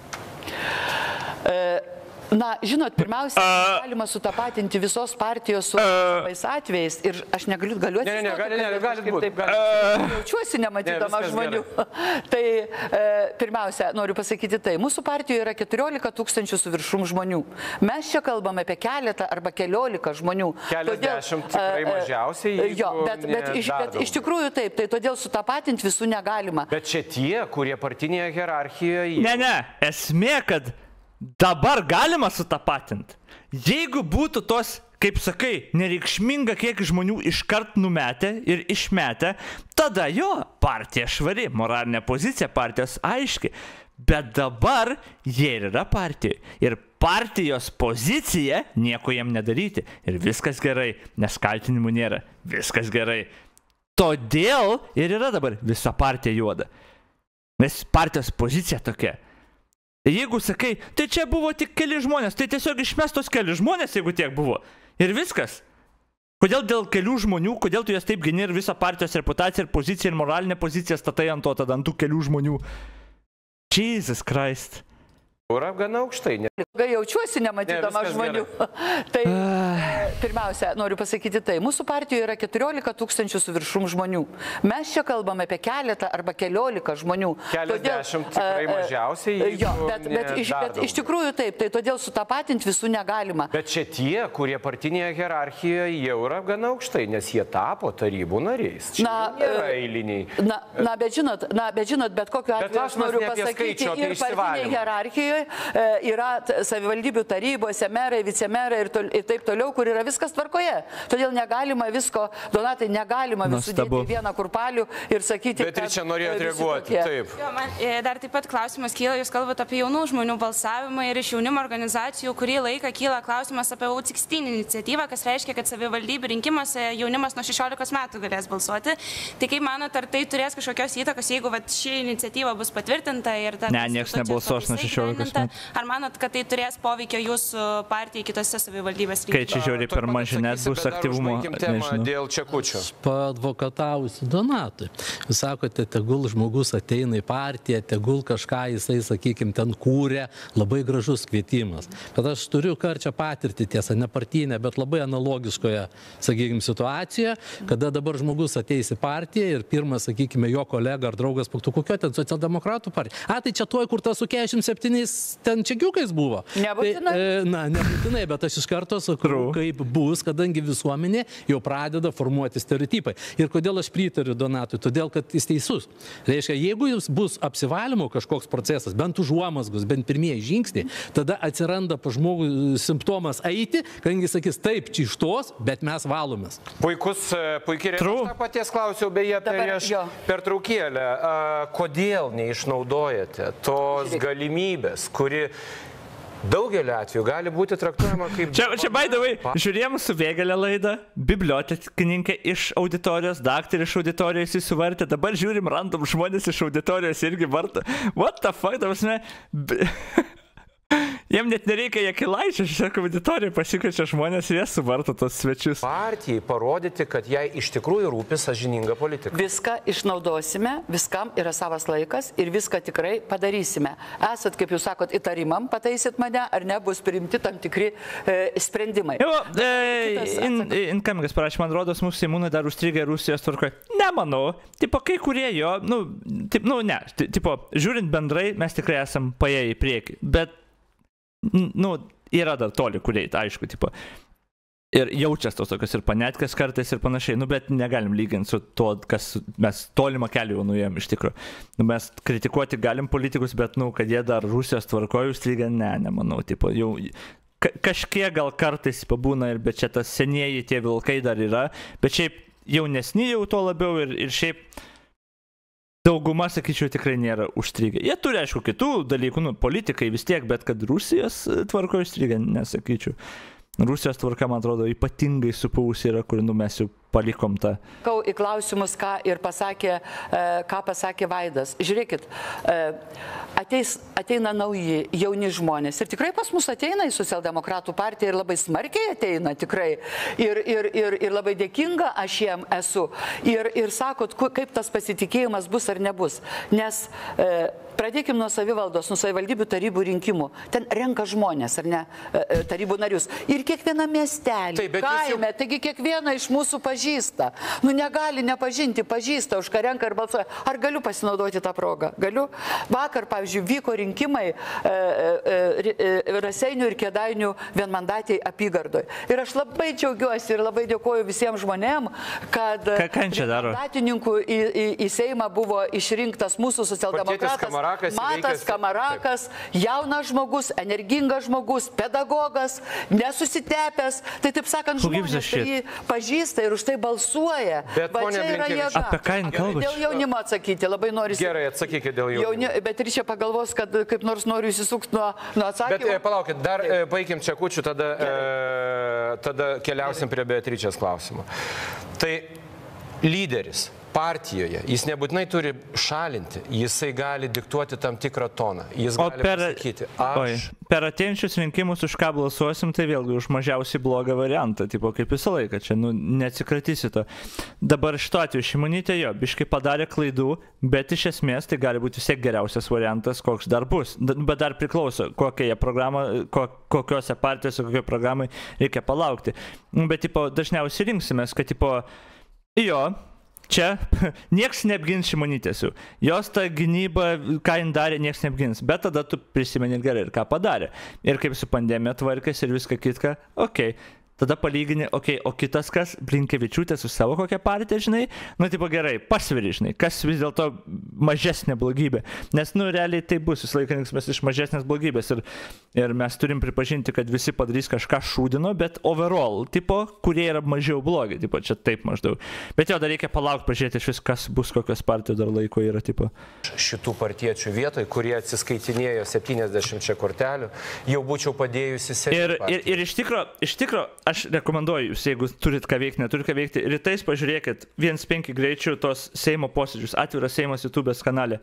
Na, žinot, pirmiausia, galima sutapatinti visos partijos su tais atvejais ir aš negaliu gali būti. Jaučiuosi nematydama žmonių. Tai pirmiausia, noriu pasakyti tai, mūsų partijoje yra 14 tūkstančių su viršum žmonių. Mes čia kalbame apie keletą arba keliolika žmonių. Keliasdešimt tikrai mažiausiai. Jo, bet iš tikrųjų taip, tai todėl sutapatinti visų negalima. Bet čia tie, kurie partinėje hierarchijoje... Ne, esmė, kad dabar galima sutapatinti. Jeigu būtų tos, kaip sakai, nereikšminga kiek žmonių iškart numetę ir išmetę, tada jo, partija švari, moralinė pozicija partijos aiški. Bet dabar jie yra partijai. Ir partijos pozicija nieko jiem nedaryti. Ir viskas gerai, nes kaltinimų nėra. Viskas gerai. Todėl ir yra dabar visa partija juoda. Nes partijos pozicija tokia. Jeigu sakai, tai čia buvo tik keli žmonės, tai tiesiog išmestos keli žmonės, jeigu tiek buvo. Ir viskas. Kodėl dėl kelių žmonių, kodėl tu jas taip gini ir visą partijos reputaciją ir poziciją ir moralinę poziciją statai ant to, tada ant tų kelių žmonių. Jesus Christ. Yra gana aukštai. Jaučiuosi nematydama žmonių. Tai pirmiausia, noriu pasakyti tai, mūsų partijoje yra 14 tūkstančių su viršum žmonių. Mes čia kalbame apie keletą arba keliolika žmonių. Keliasdešimt tikrai mažiausiai. Jo, bet iš tikrųjų taip, tai todėl sutapatinti visų negalima. Bet čia tie, kurie partinėje hierarchijoje jau yra gana aukštai, nes jie tapo tarybų nariais. Čia nėra eiliniai. Na, bet žinot, bet kokiu atveju aš noriu pasakyti, ir partinėje hierarchijoje yra savivaldybių tarybose, merai, vicemerai ir taip toliau, kur yra viskas tvarkoje. Todėl negalima visko, Donatai, negalima visų dėti vieną kurpalių ir sakyti, kad... Beatričė, norėjot reaguoti, taip. Jo, man dar taip pat klausimas kyla, jūs kalbate apie jaunų žmonių balsavimą ir iš jaunimo organizacijų, kurį laiką kyla klausimas apie U16 iniciatyvą, kas reiškia, kad savivaldybių rinkimuose jaunimas nuo 16 metų galės balsuoti. Tai kaip manot, ar tai turės kažkokios įtakos, jeigu ši iniciatyva bus patvirtinta ir... Ne, nieks nebalsuos nuo 16 metų. Ar manot, kad tai turės poveikio jūsų partijai kitose savivaldybės rinkimuose? Kai čia žiūri per mažai, net bus aktyvumo. Dėl Čekučio. Paadvokatavusiu Donatui. Jūs sakote, tegul žmogus ateina į partiją, tegul kažką jisai, sakykime, ten kūrė, labai gražus kvietimas. Bet aš turiu karčią patirtį, tiesa, ne partinę, bet labai analogiškoje, sakykime, situacijoje, kada dabar žmogus ateis į partiją ir pirmas, sakykime, jo kolega ar draugas, kokio ten socialdemokratų partija. Tai čia tuoj, kur tas su 47 ten čekiukais buvo. Nebūtinai. Nebūtinai, bet aš iš karto sakau, kaip bus, kadangi visuomenė jau pradeda formuoti stereotipai. Ir kodėl aš pritariu Donatui? Todėl, kad jis teisus. Reiškia, jeigu jums bus apsivalymo kažkoks procesas, bent užuomazgos, bent pirmieji žingsniai, tada atsiranda pa žmogų simptomas eiti, kadangi sakys, taip, čia iš tos, bet mes valomės. Puikiai reakcija. Paties klausiau beje prieš pertraukėlę. Kodėl neišnaudojate tos galimybės, kuri daugeliu atveju gali būti traktuojama kaip... Čia by the way, žiūrėjom su Vėgelė laidą, bibliotekininkė iš auditorijos, daktarė iš auditorijos įsivartė, dabar žiūrim random žmonės iš auditorijos irgi varto. What the fuck, ta prasme... Jiem net nereikia Jakilaičio, šią auditoriją pasikviečia žmonės ir jie suvarto tos svečius. Partijai parodyti, kad jai iš tikrųjų rūpi sąžininga politika. Viską išnaudosime, viskam yra savas laikas ir viską tikrai padarysime. Esat, kaip jūs sakot, įtarimam, pataisit mane, ar ne, bus priimti tam tikri sprendimai. Jo, Inkamingas parašė, man rodos, mūsų Seimūnai dar užstrigę Rusijos tvarkoje. Nemanau, tipo, kai kurie jo, žiūrint bendrai, mes tikrai esam paėję į priekį, bet yra dar toli, kurie, aišku, tipo, ir jaučias tos tokios ir panetkės kartais ir panašiai, bet negalim lyginti su to, kas mes tolimą kelią jau nuėjom iš tikrųjų. Mes kritikuoti galim politikus, bet, kad jie dar Rusijos tvarkoje užstrigę, nemanau, tipo, jau kažkiek gal kartais pabūna, bet čia tas senieji tie vilkai dar yra, bet šiaip jaunesni jau to labiau ir šiaip dauguma, sakyčiau, tikrai nėra užstrigę. Jie turi, aišku, kitų dalykų, politikai vis tiek, bet kad Rusijos tvarko užstrigę, nesakyčiau. Rusijos tvarka, man atrodo, ypatingai supausi yra, kur mes jau palikom tą. Į klausimus, ką pasakė Vaidas. Žiūrėkit, ateina nauji, jauni žmonės. Ir tikrai pas mus ateina į Socialdemokratų partiją ir labai smarkiai ateina, tikrai. Ir labai dėkinga aš jiem esu. Ir sakot, kaip tas pasitikėjimas bus ar nebus. Nes pradėkim nuo savivaldos, nuo savivaldybių tarybų rinkimų. Ten renka žmonės, ar ne, tarybų narius. Ir kiekvieną miestelį, kaime, taigi kiekvieną iš mūsų pažįsta. Negali nepažinti, pažįsta, už ką renka ir balsuoja. Ar galiu pasinaudoti tą progą? Galiu. Vakar, pavyzdžiui, vyko rinkimai Raseinių ir Kėdainių vienmandatėj apygardoj. Ir aš labai džiaugiuosi ir labai dėkoju visiems žmonėm, kad mandatininkų į Seimą buvo išrinktas mūsų socialdemokratas Matas Kamarakas, jaunas žmogus, energingas žmogus, pedagogas, nesusitepęs. Tai taip sakant, žmonės jį pažįsta ir už tai balsuoja. Bet čia yra jėga. Apie ką jin kalba? Dėl jaunimo atsakyti, labai norisi. Gerai, atsakykite dėl jaunimo. Bet ir čia pagalvos, kad kaip nors noriu įsisukti nuo atsakymų. Bet palaukit, dar paeikim Čekučių, tada keliausim prie Beatričės klausimų. Tai lyderis partijoje, jis nebūtinai turi šalinti, jisai gali diktuoti tam tikrą toną. Jis gali pasakyti, per ateinčius rinkimus už ką balsuosim, tai vėlgi už mažiausiai blogą variantą, tipo kaip visą laiką, čia neatsikratysi to. Dabar šito atveju Šimonytė biškai padarė klaidų, bet iš esmės tai gali būti vis tiek geriausias variantas, koks dar bus. Bet dar priklauso, kokią programą, kokiose partijose, kokioj programai reikia palaukti. Bet tipo, dažniausiai rinksimės, kad tipo, čia nieks neapgins Šimonytės jau. Jos ta gynyba, ką jin darė, nieks neapgins. Bet tada tu prisimeni gerai ir ką padarė. Ir kaip su pandemija tvarkės ir viską kitką, okei. Tada palygini, o kitas kas, Blinkevičiūtė su savo kokią partiją, žinai, tipo gerai, pasveri, žinai, kas vis dėlto mažesnė blogybė. Nes, realiai tai bus, vis laiką mes iš mažesnės blogybės ir mes turim pripažinti, kad visi padarys kažką šūdino, bet overall, tipo, kurie yra mažiau blogi, tipo, čia taip maždaug. Bet dar reikia palaukti, pažiūrėti iš vis, kas bus, kokios partijos dar laiko yra, tipo. Šitų partiečių vietoj, kurie atsiskaitinėjo 70 kortelių, jau būčiau padėjusi sėdėti. Ir iš tikro, aš rekomenduoju jūs, jeigu turit ką veikti, neturit ką veikti, rytais pažiūrėkit 1.5 greičių tos Seimo posėdžius, atviras Seimas YouTube'ės kanale.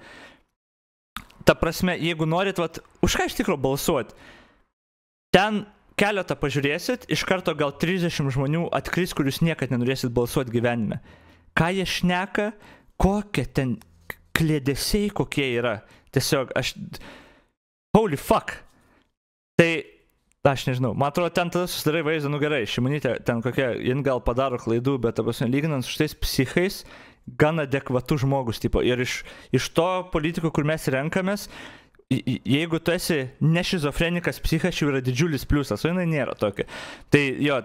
Ta prasme, jeigu norit, už ką iš tikro balsuoti, ten keletą pažiūrėsit, iš karto gal 30 žmonių atkris, kur jūs niekad nenorėsit balsuoti gyvenime. Ką jie šneka, kokie ten klėdesiai kokie yra. Tiesiog holy fuck. Tai aš nežinau, man atrodo, ten tada susidarai vaizdą, gerai, Šimonytė, ten kokia, jin gal padaro klaidų, bet lyginant su šitais psichais, gan adekvatus žmogus, tipo, ir iš to politikų, kur mes renkamės, jeigu tu esi ne šizofrenikas psichas, jau yra didžiulis pliusas, o jinai nėra tokia. Tai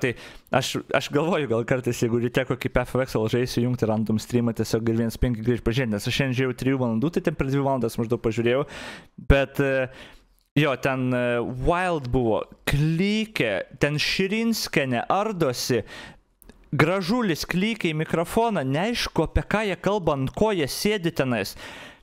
aš galvoju, gal kartais, jeigu ryte kokį PFVXL žaisiu, jungti random streamą, tiesiog ir 1.5 grįžti pažiūrėti, nes aš šiandien žiūrėjau 3 valandų, tai ten per 2 valandas maždaug pažiūrėjau, bet ten Wild buvo, klykė, ten Širinskienė ardosi, Gražulis klykė į mikrofoną, neaišku, apie ką jie kalba, ant ko jie sėdi tenais.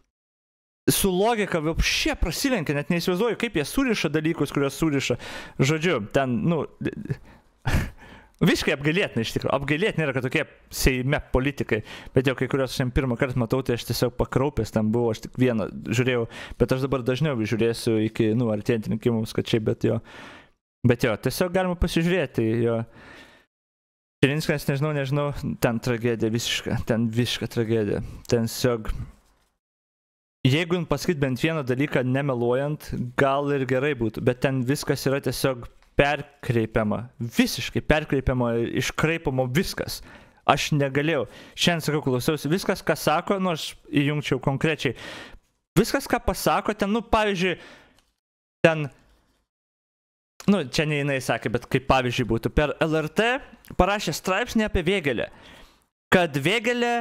Su logika vapšė prasilenkia, net neįsivaizduoju, kaip jie suriša dalykus, kuriuos suriša. Žodžiu, ten, Visiškai apgailėtina iš tikrųjų. Apgailėtina yra, kad tokie Seime politikai. Bet jau kai kurios aš pirmą kartą matau, tai aš tiesiog pakraupęs ten buvau, aš tik vieną žiūrėjau. Bet aš dabar dažniau žiūrėsiu iki, artėjant rinkimams, kad čia, bet jo. Bet jo, tiesiog galima pasižiūrėti, jo. Širinskas, nežinau, ten tragedija visiška, ten visiška tragedija. Ten tiesiog, jeigu jums pasakyt bent vieną dalyką nemeluojant, gal ir gerai būtų, bet ten viskas yra tiesiog perkreipiama, visiškai perkreipiama, iškraipama viskas. Aš negalėjau. Šiandien sakau, klausiausi, viskas, ką sako, nors įjungčiau konkrečiai. Viskas, ką pasako, ten, pavyzdžiui, ten, čia ne jinai sakė, bet kaip pavyzdžiui būtų, per LRT parašė straipsnį apie Vėgėlę, kad Vėgėlė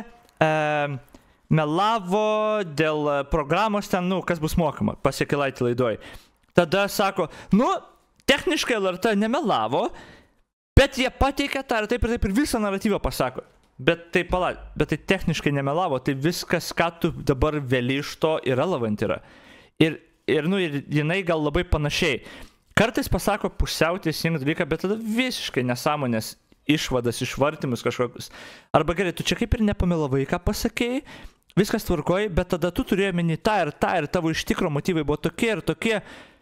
melavo dėl programos ten, kas bus mokama, Pasiekilaitį laidoj. Tada sako, techniškai LRT nemelavo, bet jie pateikė tą ir taip ir visą naratyvą pasako. Bet tai techniškai nemelavo, tai viskas, ką tu dabar vėli iš to, yra lavant yra. Ir jinai gal labai panašiai. Kartais pasako pusiau teisingą dalyką, bet tada visiškai nesąmonės išvadas, išvartymus kažkokius. Arba gerai, tu čia kaip ir nepamelavai, ką pasakėjai, viskas tvarkoji, bet tada tu turėjai meni tą ir tavo iš tikro motyvai buvo tokie ir tokie.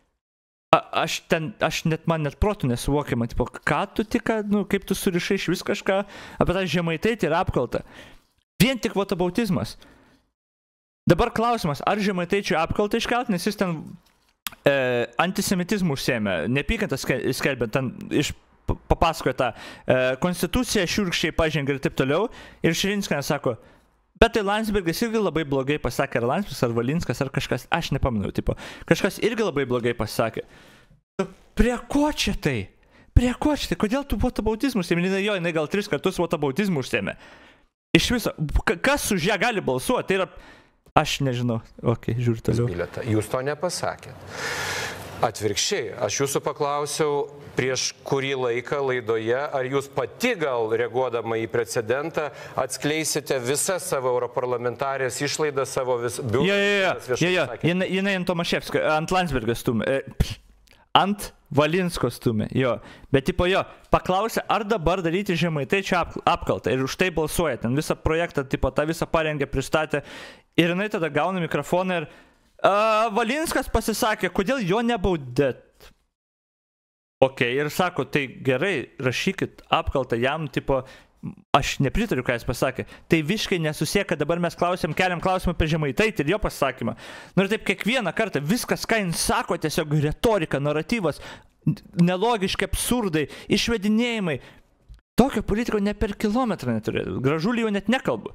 Man net protų nesuvokiama, tipo, ką tu tik, kaip tu surišai iš vis kažką apie tą Žemaitaitį ir apkaltą. Vien tik votabautizmas. Dabar klausimas, ar Žemaitaičiui apkaltą iškelt, nes jis ten antisemitizmų užsiėmė, neapykantą skelbė, ten papasakoja tą konstituciją šiurkščiai pažengė ir taip toliau, ir Širinskas sako, bet tai Landsbergis irgi labai blogai pasakė, ar Landsbergis, ar Valinskas, ar kažkas, aš nepamenu, tipo, kažkas irgi labai blogai pasakė. Prie ko čia tai? Kodėl tu votabautizmų užsiėmė? Jinai gal 3 kartus votabautizmų užsiėmė. Iš viso, kas už ją gali balsuoti, tai yra, aš nežinau, žiūriu toliau. Jūs to nepasakėt. Atvirkščiai, aš jūsų paklausiau prieš kurį laiką laidoje, ar jūs pati gal reaguodama į precedentą atskleisite visą savo europarlamentarės išlaidą savo biurą? Jinai ant Tomaševskio, ant Landsbergio stumė, ant Valinsko stumė, jo. Bet tipo jo, paklausė, ar dabar daryti Žemaitaičio apkaltą ir už tai balsuoja, ten visą projektą, tipo tą visą parengė, pristatė ir jinai tada gauna mikrofoną ir Valinskas pasisakė, kodėl jo nebaudėt. Ir sako, tai gerai, rašykit apkaltą jam, tipo, aš nepritariu, ką jis pasakė. Tai visiškai nesusiję, kad dabar mes keliam klausimą apie Žemaitaitį ir jo pasakymą. Ir taip kiekvieną kartą viskas, ką jis sako, tiesiog retorika, naratyvas, nelogiški absurdai, išvedinėjimai. Tokio politiko ne per kilometrą neturėtų. Gražulį jau net nekalbu.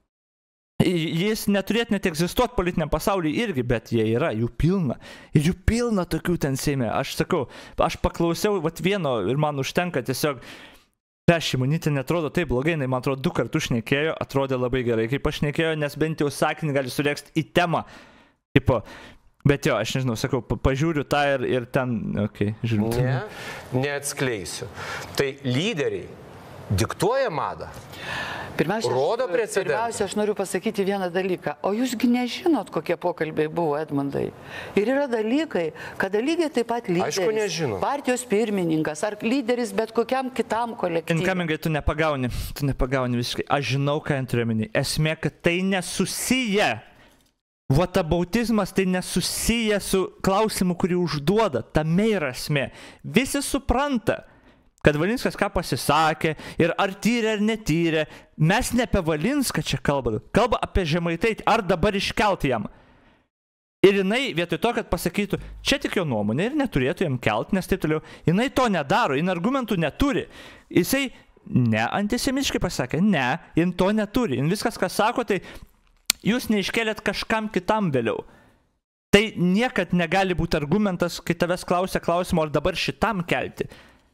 Jis neturėtų net egzistuoti politiniam pasaulyje irgi, bet jie yra, jų pilna. Ir jų pilna tokių ten Seime. Aš sakau, aš paklausiau vieno ir man užtenka tiesiog, Šimonytė netrodo taip blogai, man atrodo 2 kartus šnekėjo, atrodė labai gerai, kaip aš šnekėjo, nes bent jau sakinį gali sureksti į temą. Tipo, bet jo, aš nežinau, sakau, pažiūriu tą ir ten, žiūriu. Neatskleisiu. Tai lyderiai diktuoja madą. Pirmiausia, aš noriu pasakyti vieną dalyką. O jūsgi nežinot, kokie pokalbiai buvo, Edmundai. Ir yra dalykai, kada lygiai taip pat lyderis, partijos pirmininkas ar lyderis bet kokiam kitam kolektyvui. Inkamingai tu nepagauni visiškai. Aš žinau, ką turiu omeny. Esmė, kad tai nesusiję. Votabautizmas tai nesusiję su klausimu, kurį užduoda. Tame yra esmė. Visi supranta, kad Valinskas ką pasisakė ir ar tyrė ar netyrė. Mes ne apie Valinską čia kalba apie Žemaitaitį, ar dabar iškelti jam. Ir jinai vietoj to, kad pasakytų, čia tik jo nuomonė ir neturėtų jam kelti, nes taip toliau, jinai to nedaro, jin argumentų neturi. Jisai ne antisemitiškai pasakė, ne, jin to neturi. Jin viskas, ką sako, tai jūs neiškelėt kažkam kitam vėliau. Tai niekad negali būti argumentas, kai tavęs klausia klausimo, ar dabar šitam kelti.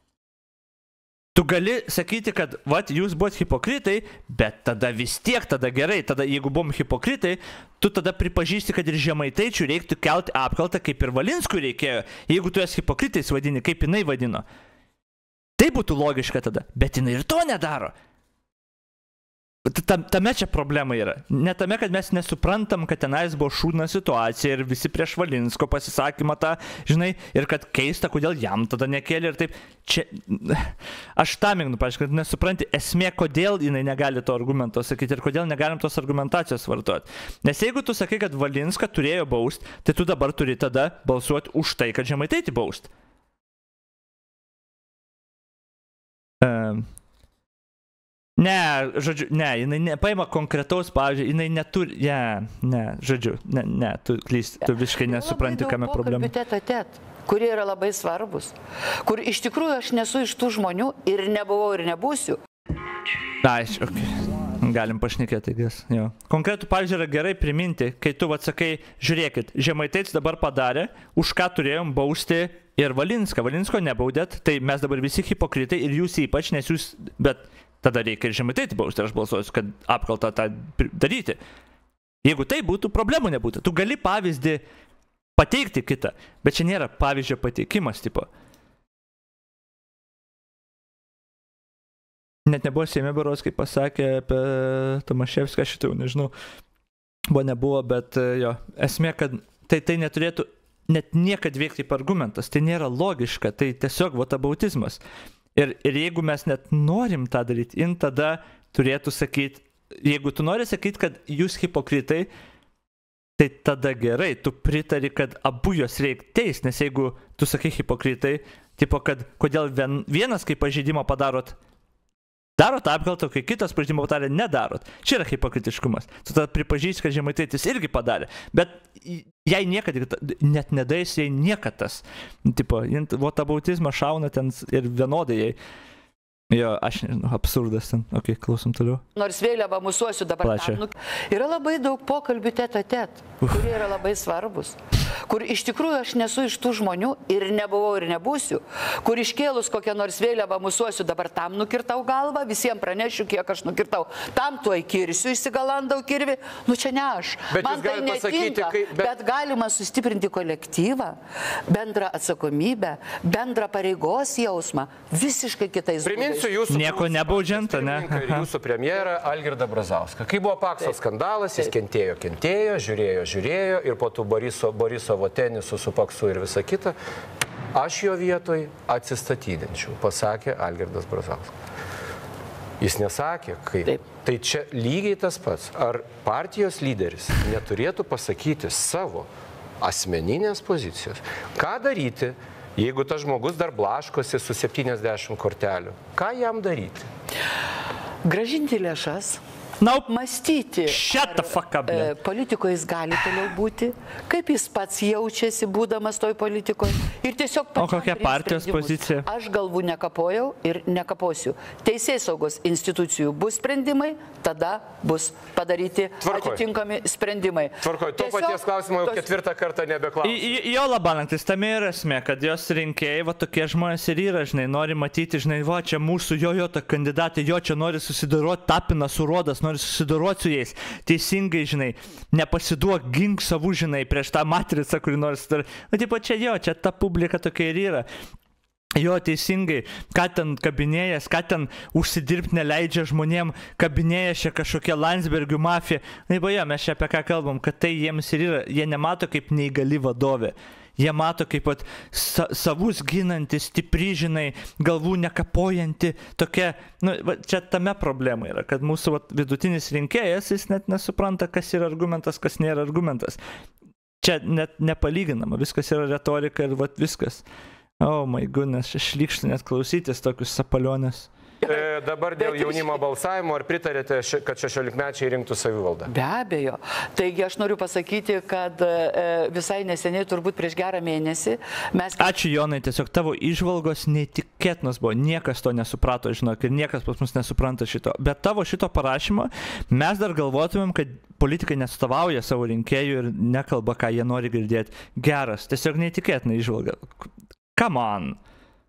Tu gali sakyti, kad, jūs buvot hipokritai, bet tada vis tiek, tada gerai, tada jeigu buvom hipokritai, tu tada pripažįsti, kad ir Žemaitaičiui reiktų kelti apkaltą, kaip ir Valinskui reikėjo, jeigu tu esi hipokritais vadini, kaip jinai vadino. Tai būtų logiška tada, bet jinai ir to nedaro. Tame čia problema yra. Ne tame, kad mes nesuprantam, kad tenais buvo šūdna situacija ir visi prieš Valinsko pasisakymą tą, žinai, ir kad keista, kodėl jam tada nekėlė ir taip. Čia, aš tą mėginu paaiškinti, kad nesupranti esmė, kodėl jinai negali to argumento sakyti ir kodėl negalim tos argumentacijos vartoti. Nes jeigu tu sakai, kad Valinską turėjo baust, tai tu dabar turi tada balsuoti už tai, kad Žemaitaitį baust. Ne, žodžiu, jinai nepaima konkretaus, pavyzdžiui, jinai neturi, tu klysti, tu visiškai nesupranti, kame problema. Kurie yra labai svarbus, kur iš tikrųjų aš nesu iš tų žmonių ir nebuvau ir nebūsiu. Galim pašnekėti, jo. Konkretų, pavyzdžiui, yra gerai priminti, kai tu atsakai, žiūrėkit, Žemaitaitis dabar padarė, už ką turėjom bausti ir Valinską. Valinsko nebaudėt, tai mes dabar visi hipokritai ir jūs ypač, nes jūs, bet tada reikia ir Žemaitaitį bausti ir aš balsuosiu, kad apkaltą tą daryti. Jeigu tai būtų, problemų nebūtų. Tu gali pavyzdį pateikti kitą, bet čia nėra pavyzdžio pateikimas, tipo. Net nebuvo Seime berods, kaip pasakė apie Tomaševską, aš šitą jau nežinau, nebuvo, bet jo, esmė, kad tai neturėtų net niekad veikti kaip argumentas, tai nėra logiška, tai tiesiog votabautizmas. Ir jeigu mes net norim tą daryti, tada turėtų sakyti, jeigu tu nori sakyti, kad jūs hipokritai, tai tada gerai, tu pritari, kad abu jos reikia teist, nes jeigu tu sakai hipokritai, tipo, kad kodėl vienas kaip pažeidimą padarot apkaltą, kai kitas pažeidimą padarė nedarot. Čia yra hipokritiškumas. Tu tada pripažįsti, kad Žemaitaitis irgi padarė, bet jai niekad, net nedais jai niekad tas. Tipo, votabautizmą šauna ten ir vienodai jai. Jo, aš nežinau, absurdas ten. Ok, klausom toliau. Nors vėliavą musuosiu dabar. Yra labai daug pokalbių tet-a-tet, kurie yra labai svarbus. Kur iš tikrųjų aš nesu iš tų žmonių ir nebuvau ir nebūsiu. Kur iškėlus kokią nors vėliavą musuosiu, dabar tam nukirtau galvą, visiems pranešiu, kiek aš nukirtau. Tam tuoj kirsiu, įsigalandau kirvi. Nu čia ne aš. Man tai netinka, bet galima sustiprinti kolektyvą, bendrą atsakomybę, bendrą pareigos jausmą, visiškai kitais būdais. Nieko nebaudžiant, ne? Jūsų premjerą Algirdą Brazauską. Kai buvo Pakso skandalas, jis kentėjo, žiūrėjo ir po tų Borisovo tenisų su Paksu ir visa kita, aš jo vietoj atsistatydinčiau, pasakė Algirdas Brazauskas. Jis nesakė, kaip. Tai čia lygiai tas pats. Ar partijos lyderis neturėtų pasakyti savo asmeninės pozicijos? Ką daryti, jeigu tas žmogus dar blaškosi su 70 kortelių? Ką jam daryti? Gražinti lėšas. Mąstyti, politikoje jis gali toliau būti, kaip jis pats jaučiasi būdamas toj politikoje ir tiesiog pačiam. O kokia partijos pozicija? Aš galvų nekapojau ir nekaposiu. Teisėsaugos institucijų bus sprendimai, tada bus padaryti atitinkami sprendimai. Tvarkoj, to paties klausimo jau ketvirtą kartą nebeklausiu. Jo labanantis, tame yra esmė, kad jos rinkėjai, va tokie žmonės ir yra, žinai, nori matyti, žinai, va čia mūsų jo ta kandidatė, jo čia nori susidoroti, Tapinas, Urodas, nori susidoroti su jais. Teisingai, žinai, nepasiduok, gink savų, žinai, prieš tą matricą, kuri nori susidoroti. Nu, tipo, čia ta publika tokia ir yra. Jo, teisingai, ką ten kabinėjas, ką ten užsidirbti neleidžia žmonėm, kabinėja čia kažkokia Landsbergių mafija. Na, jo, mes čia apie ką kalbam, kad tai jiems ir yra. Jie nemato kaip neįgali vadovė. Jie mato kaip savus ginanti, stipri, žinai, galvų nekapojanti, tokia, nu, čia tame problema yra, kad mūsų vidutinis rinkėjas, jis net nesupranta, kas yra argumentas, kas nėra argumentas. Čia net nepalyginama, viskas yra retorika ir viskas. Oh my goodness, aš šlykštų net klausytis tokius sapalionės. Dabar dėl jaunimo balsavimo, ar pritarėte, kad 16-mečiai rinktų savivaldą? Be abejo. Taigi aš noriu pasakyti, kad visai neseniai, turbūt prieš gerą mėnesį, mes... Ačiū, Jonai, tiesiog tavo įžvalgos neįtikėtinos buvo. Niekas to nesuprato, žinok, ir niekas pas mus nesupranta šito. Bet tavo šito parašymo mes dar galvotumėm, kad politikai neatstovauja savo rinkėjų ir nekalba, ką jie nori girdėti. Geras, tiesiog neįtikėtina įžvalga. Come on.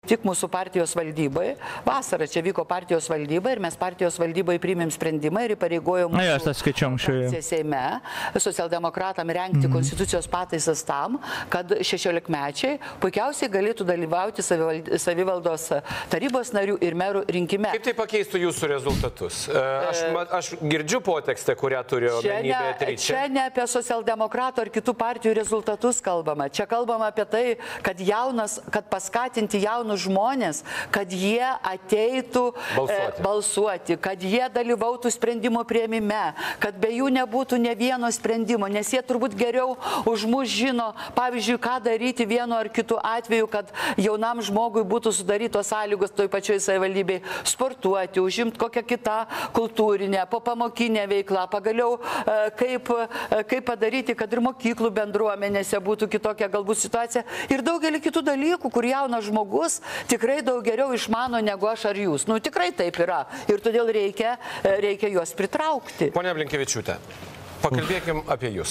tik mūsų partijos valdybai. Vasarą čia vyko partijos valdyba ir mes partijos valdybai priėmėm sprendimą ir įpareigojom mūsų Seime socialdemokratam rengti konstitucijos pataisas tam, kad 16-mečiai puikiausiai galėtų dalyvauti savivaldos tarybos narių ir merų rinkime. Kaip tai pakeistų jūsų rezultatus? Aš girdžiu potekstę, kurią turėjo omeny Beatričė. Čia ne apie socialdemokratų ar kitų partijų rezultatus kalbama. Čia kalbama apie tai, kad paskatinti jaunus žmonės, kad jie ateitų balsuoti, kad jie dalyvautų sprendimo priėmime, kad be jų nebūtų ne vieno sprendimo, nes jie turbūt geriau už mus žino, pavyzdžiui, ką daryti vienu ar kitu atveju, kad jaunam žmogui būtų sudarytos sąlygos toj pačioj savivaldybėj sportuoti, užimti kokią kitą kultūrinę, popamokinę veiklą, pagaliau kaip padaryti, kad ir mokyklų bendruomenėse būtų kitokia galbūt situacija ir daugelį kitų dalykų, kur jaunas žmogus tikrai daug geriau išmano negu aš ar jūs. Nu, tikrai taip yra. Ir todėl reikia juos pritraukti. Ponia Blinkevičiūtė, pakalbėkim apie jūs.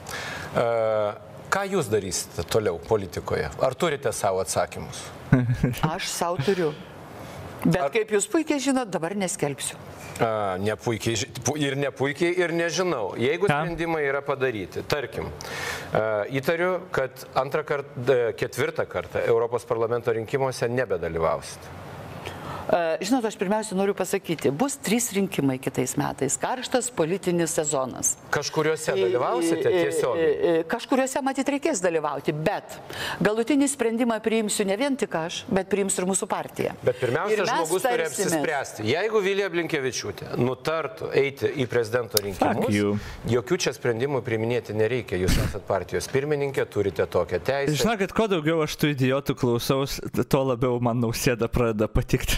Ką jūs darysite toliau politikoje? Ar turite savo atsakymus? Aš savo turiu. Bet kaip jūs puikiai žinot, dabar neskelbsiu. Nepuikiai ir nežinau. Jeigu sprendimai yra padaryti, tarkim, įtariu, kad ketvirtą kartą Europos parlamento rinkimuose nebedalyvausite. Žinot, aš pirmiausia noriu pasakyti, bus 3 rinkimai kitais metais, karštas politinis sezonas. Kažkuriuose dalyvausite tiesiogiai? Kažkuriuose matyt reikės dalyvauti, bet galutinį sprendimą priimsiu ne vien tik aš, bet priims ir mūsų partija. Bet pirmiausia, žmogus turi apsispręsti. Jeigu Vilija Blinkevičiūtė nutartų eiti į prezidento rinkimus, jokių čia sprendimų priiminėti nereikia. Jūs esat partijos pirmininkė, turite tokią teisę. Žinokit, kuo daugiau aš tų idiotų klausaus, tuo labiau man Nausėda pradeda patikti.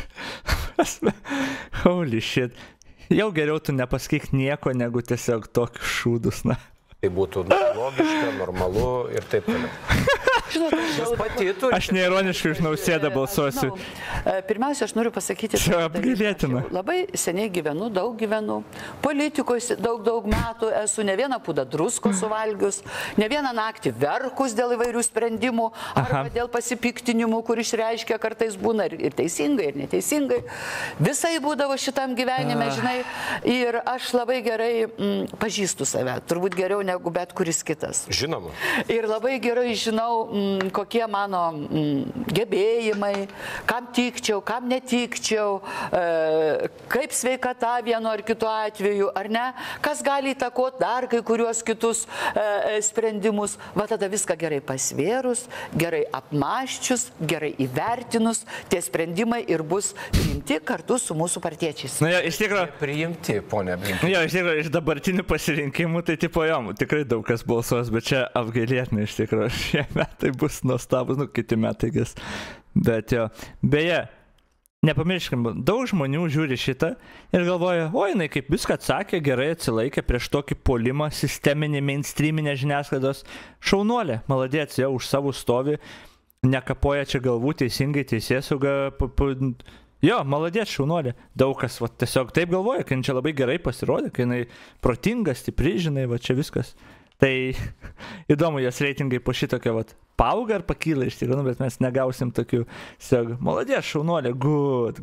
Holy shit. Jau geriau tu nepasakyk nieko, negu tiesiog tokius šūdus, na. Tai būtų logiška, normalu ir taip toliau. Aš neironiškai už Nausėdą balsuosiu. Pirmiausia, aš noriu pasakyti, labai seniai gyvenu, daug gyvenu, politikos daug metų esu, ne vieną pūdą drusko suvalgius, ne vieną naktį verkus dėl įvairių sprendimų arba dėl pasipiktinimų, kur išreiškia kartais būna ir teisingai, ir neteisingai. Visai būdavo šitam gyvenime, žinai, ir aš labai gerai pažįstu save, turbūt geriau negu bet kuris kitas. Žinoma. Ir labai gerai žinau, kokie mano gebėjimai, kam tikčiau, kam netikčiau, kaip sveikata vienu ar kitu atveju, ar ne, kas gali įtakoti dar kai kuriuos kitus sprendimus. Va tada viską gerai pasvėrus, gerai apmąsčius, gerai įvertinus, tie sprendimai ir bus priimti kartu su mūsų partiečiais. Na, iš tikrųjų, priimti, ponia Blinkevičiūtė. Jo, iš tikrųjų, iš dabartinių pasirinkimų, tai tipo jom, tikrai daug kas balsuos, bet čia apgailėtinai iš tikrųjų, šie metai bus nuostabus, kiti metai gas. Bet jo, beje, nepamirškim, daug žmonių žiūri šitą ir galvoja, o jinai kaip viską atsakė, gerai atsilaikė prieš tokį puolimą sisteminį, mainstreaminę žiniasklaidos šaunuolę. Maladėts, jau už savo stovi, nekapoja čia galvų teisingai teisėsauga. Jo, maladėts šaunuolė. Daug kas va, tiesiog taip galvoja, kai čia labai gerai pasirodė, kai jinai protinga, stipri, žinai, va čia viskas. Tai įdomu, jos reitingai po šitokio vat paauga ar pakyla iš tikrųjų, bet mes negausim tokių, maladės šaunuolė, good.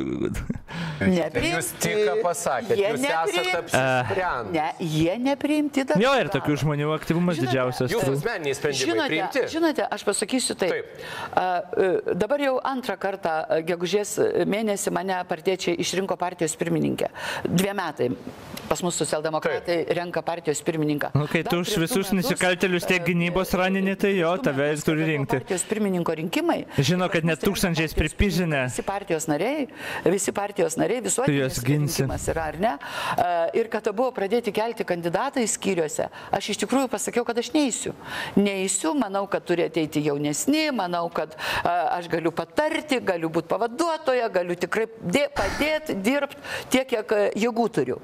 Jūs tik pasakėt, jūs esate apsisprendę. Ne, jie nepriimti dar. Jo, ir tokių žmonių aktyvumas didžiausias. Jūsų asmeniniai sprendimai priimti. Žinote, aš pasakysiu taip. Dabar jau antrą kartą gegužės mėnesį mane partiečiai išrinko partijos pirmininkę. 2 metai. Pas mus socialdemokratai renka partijos pirmininką. Kai tu už visus nusikaltėlius tiek gynybos raninį, tai jo, tave ir turi rinkti. Partijos pirmininko rinkimai. Žino, kad net tūkstančiais pripižinę. Visi partijos nariai, visuotinis rinkimas yra, ar ne? Ir kad buvo pradėti kelti kandidatai skyriuose, aš iš tikrųjų pasakiau, kad aš neįsiu. Neįsiu, manau, kad turi ateiti jaunesni, manau, kad aš galiu patarti, galiu būti pavaduotoja, galiu tikrai padėti, dirbti tiek, kiek jėgų turiu.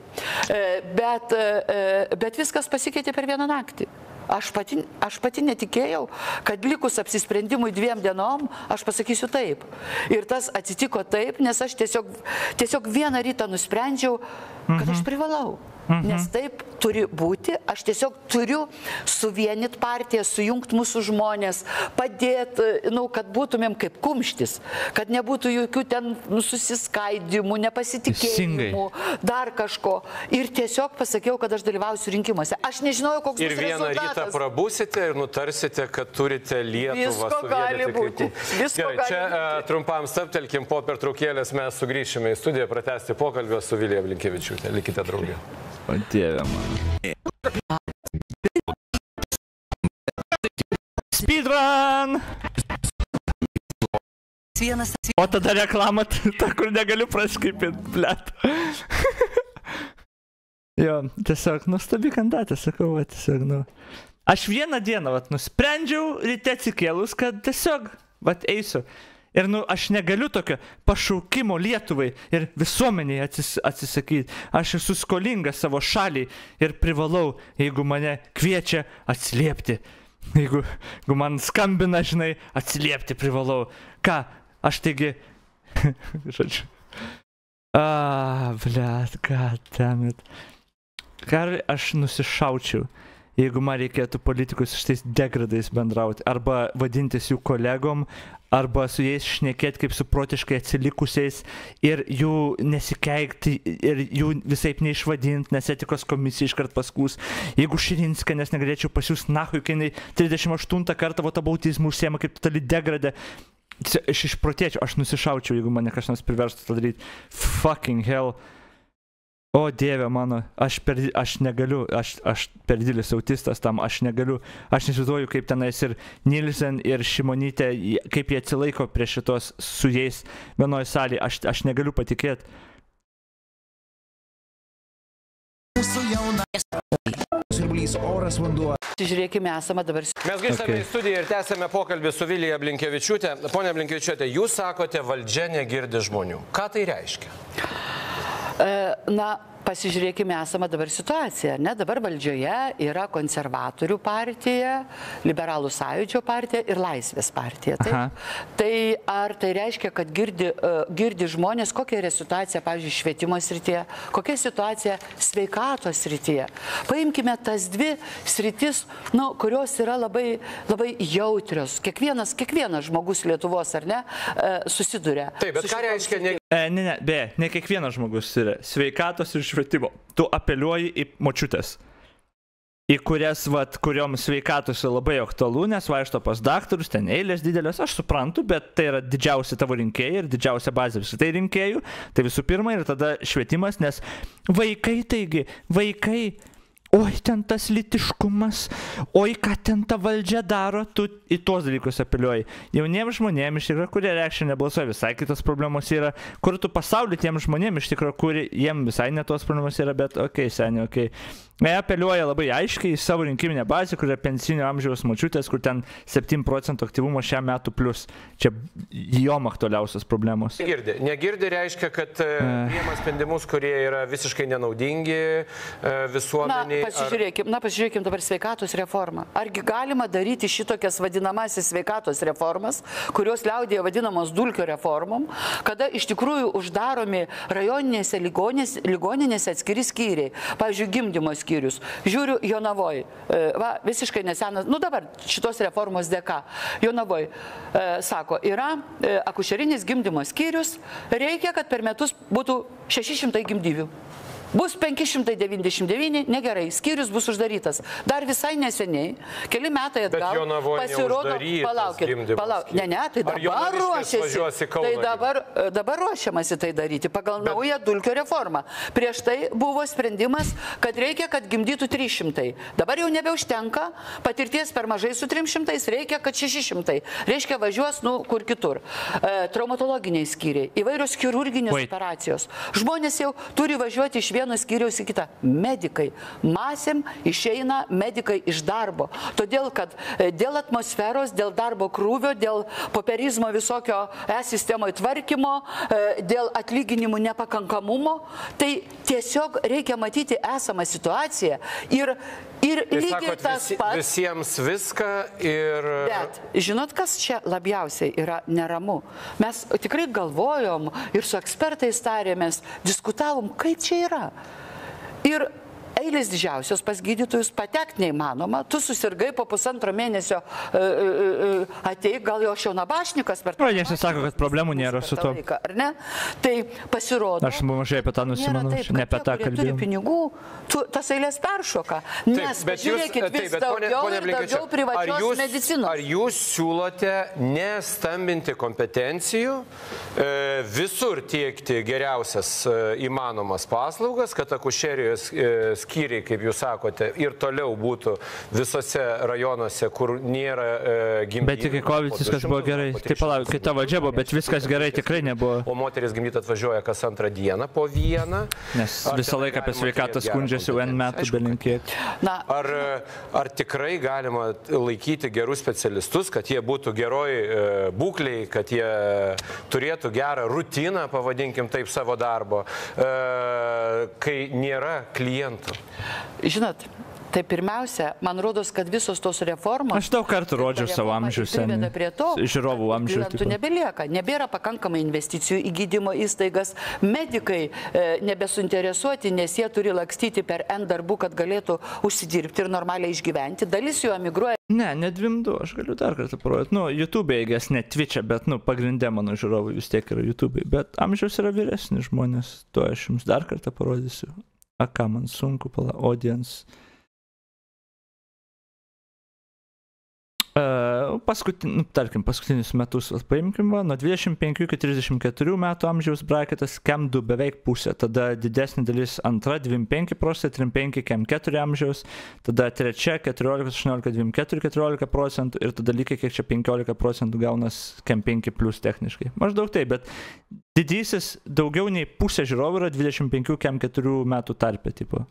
Bet viskas pasikeitė per vieną naktį. Aš pati netikėjau, kad likus apsisprendimui 2 dienom, aš pasakysiu taip. Ir tas atsitiko taip, nes aš tiesiog vieną rytą nusprendžiau, kad aš privalau. Nes taip turi būti, aš tiesiog turiu suvienyti partiją, sujungti mūsų žmonės, padėti, kad būtumėm kaip kumštis, kad nebūtų jokių ten susiskaidimų, nepasitikėjimų, dar kažko. Ir tiesiog pasakiau, kad aš dalyvausiu rinkimuose. Aš nežinojau, koks bus rezultatas. Ir vieną rytą prabusite ir nutarsite, kad turite Lietuvą Visko gali būti. Gerai, čia trumpam stabtelkim, po pertraukėlės mes sugrįšime į studiją pratęsti pokalbio su Vilija Blinkevičiūtė. Likite draugė. O Dieve man. Speedrun! O tada reklamą, ta, kur negaliu praskipinti, blėt. Jo, tiesiog nuostabi kandidatė, sakau, tiesiog, Aš vieną dieną, nusprendžiau ryte atsikėlus, kad tiesiog, eisiu. Ir, aš negaliu tokio pašaukimo Lietuvai ir visuomeniai atsisakyti. Aš esu skolingas savo šaliai ir privalau, jeigu mane kviečia, atsiliepti. Jeigu man skambina, žinai, atsiliepti privalau. Ką? Aš taigi... Žodžiu. Blet, goddammit. Ką aš nusišaučiau, jeigu man reikėtų politikus šitais degradais bendrauti, arba vadintis jų kolegom, arba su jais šnekėti kaip su protiškai atsilikusiais ir jų nesikeikti ir jų visaip neišvadinti, nes etikos komisija iškart paskūs. Jeigu Širinska, nes negalėčiau pasiūs nahui, kai jinai 38 kartą votabautizmų užsiema kaip totali degradė. Aš išprotėčiau, aš nusišaučiau, jeigu mane kažkas priverstų tą daryti. Fucking hell. O Dieve mano, aš negaliu, aš per didelis autistas tam, aš negaliu, aš nesivizduoju, kaip tenais ir Nilsen ir Šimonytė, kaip jie atsilaiko prie šitos su jais vienoje salėje, aš negaliu patikėti. Žiūrėkime, esame dabar... Mes grįžtame į studiją ir tęsėme pokalbį su Vilija Blinkevičiūtė. Pone Blinkevičiūtė, jūs sakote, valdžia negirdi žmonių. Ką tai reiškia? Pasižiūrėkime, esame dabar situaciją. Dabar valdžioje yra konservatorių partija, liberalų sąjūdžio partija ir laisvės partija. Tai ar tai reiškia, kad girdi žmonės, kokia yra situacija, pavyzdžiui, švietimo srityje, kokia situacija sveikatos srityje. Paimkime tas dvi sritis, kurios yra labai, labai jautrios. Kiekvienas žmogus Lietuvos, ar ne, susiduria. Taip, bet ką reiškia... Ne kiekvienas žmogus yra sveikatos ir švietimo. Tu apeliuoji į močiutės, į kurias, kuriom sveikatos labai aktualu, nes vaikšto pas daktarus, ten eilės didelės, aš suprantu, bet tai yra didžiausia tavo rinkėjai ir didžiausia bazė visų tai rinkėjų. Tai visų pirma ir tada švietimas, nes vaikai, oi ten tas lytiškumas, oi ką ten ta valdžia daro, tu į tuos dalykus apeliuoji. Jauniems žmonėms iš tikrųjų, kurie reikščiai nebalsuoja, visai kitos problemos yra, kur tu pasaulį tiems žmonėms iš tikrųjų, kurie jiems visai ne tos problemos yra, bet seniai, Jie apeliuoja labai aiškiai į savo rinkiminę bazę, kur yra pensinio amžiaus močiutės, kur ten 7% aktyvumo šiam metų plus. Čia jom aktualiausios problemos. Negirdi reiškia, kad priima sprendimus, kurie yra visiškai nenaudingi visuomeniai. Pasižiūrėkim dabar sveikatos reformą. Argi galima daryti šitokias vadinamasis sveikatos reformas, kurios liaudėje vadinamos dulkio reformom, kada iš tikrųjų uždaromi rajoninėse ligoninėse atskiri skyriai. Pavyzdžiui, gimdymo skyrius. Žiūriu, Jonavoj, visiškai nesenas, dabar šitos reformos dėka, Jonavoj, sako, yra akušerinis gimdymo skyrius, reikia, kad per metus būtų 600 gimdyvių. Bus 599, negerai, skyrius bus uždarytas. Dar visai neseniai, keli metai atgal, pasirodo, palaukit, tai dabar ruošiasi, dabar ruošiamasi tai daryti pagal naują dulkio reformą. Prieš tai buvo sprendimas, kad reikia, kad gimdytų 300. Dabar jau nebeužtenka, patirties per mažai su 300, reikia, kad 600. Reiškia, važiuos, kur kitur. Traumatologiniai skyriai, įvairios chirurginės operacijos. Žmonės jau turi važiuoti iš vieno skyriaus į kitą. Medikai. Masėm išeina medikai iš darbo. Todėl, kad dėl atmosferos, dėl darbo krūvio, dėl popierizmo visokio e-sistemoje tvarkymo, dėl atlyginimų nepakankamumo, tai tiesiog reikia matyti esamą situaciją ir lygiai tas pats. Visiems viską ir... Bet, žinot, kas čia labiausiai yra neramu? Mes tikrai galvojom ir su ekspertais tarėmės, diskutavom, kaip čia yra. Ir eilės didžiausios pas gydytojus, patekti neįmanoma, tu susirgai po pusantro mėnesio ateik, gal jo Šaunabašnikas per tą laiką. Jie sako, kad problemų nėra su to. Ar ne? Tai pasirodo. Aš mažai apie tą nusimanau, ne apie tą kalbėjau. Turi pinigų, tas eilės peršoka. Nes, žiūrėkit, vis daugiau ir daugiau privačios medicinos. Ar jūs siūlote nestambinti kompetencijų, visur tiekti geriausias įmanomas paslaugas, kad akušerijos skyriai, kaip jūs sakote, ir toliau būtų visose rajonuose, kur nėra gimdyti. Bet iki COVID viskas buvo gerai. Taip, palauk, kita valdžia buvo, bet viskas gerai tikrai nebuvo. O moteris gimdyti atvažiuoja kas antrą dieną po vieną. Nes visą laiką apie sveikatą skundžiasi jau N metų belinkėti. Ar tikrai galima laikyti gerus specialistus, kad jie būtų geroj būkliai, kad jie turėtų gerą rutiną, pavadinkim taip, savo darbo, kai nėra klientų? Žinot, tai pirmiausia, man rodos, kad visos tos reformos... Aš daug kartų rodžiau savo amžių priveda prie to, žiūrovų amžių. Klientų nebelieka, nebėra pakankamai investicijų į gydymo įstaigas, medikai nebesuinteresuoti, nes jie turi lakstyti per N darbų, kad galėtų užsidirbti ir normaliai išgyventi. Dalis jų emigruoja. Ne 2, aš galiu dar kartą parodyti. YouTube eigas, ne Twitch'e, bet pagrindė mano žiūrovų vis tiek yra YouTube'ai. Bet amžiaus yra vyresni žmonės, to aš jums dar kartą parodysiu. A ką man sunku, audience. Paskutinius metus paimkim, nuo 25 iki 34 metų amžiaus braketas KEM 2 beveik pusė, tada didesnė dalis antra 25%, 35 KEM 4 amžiaus, tada trečia 14, 18, 24, 14% ir tada lygiai kiek čia 15% gaunas KEM 5 plus techniškai. Maždaug taip, bet didysis daugiau nei pusė žiūrovų yra 25 KEM 4 metų tarpe tipo.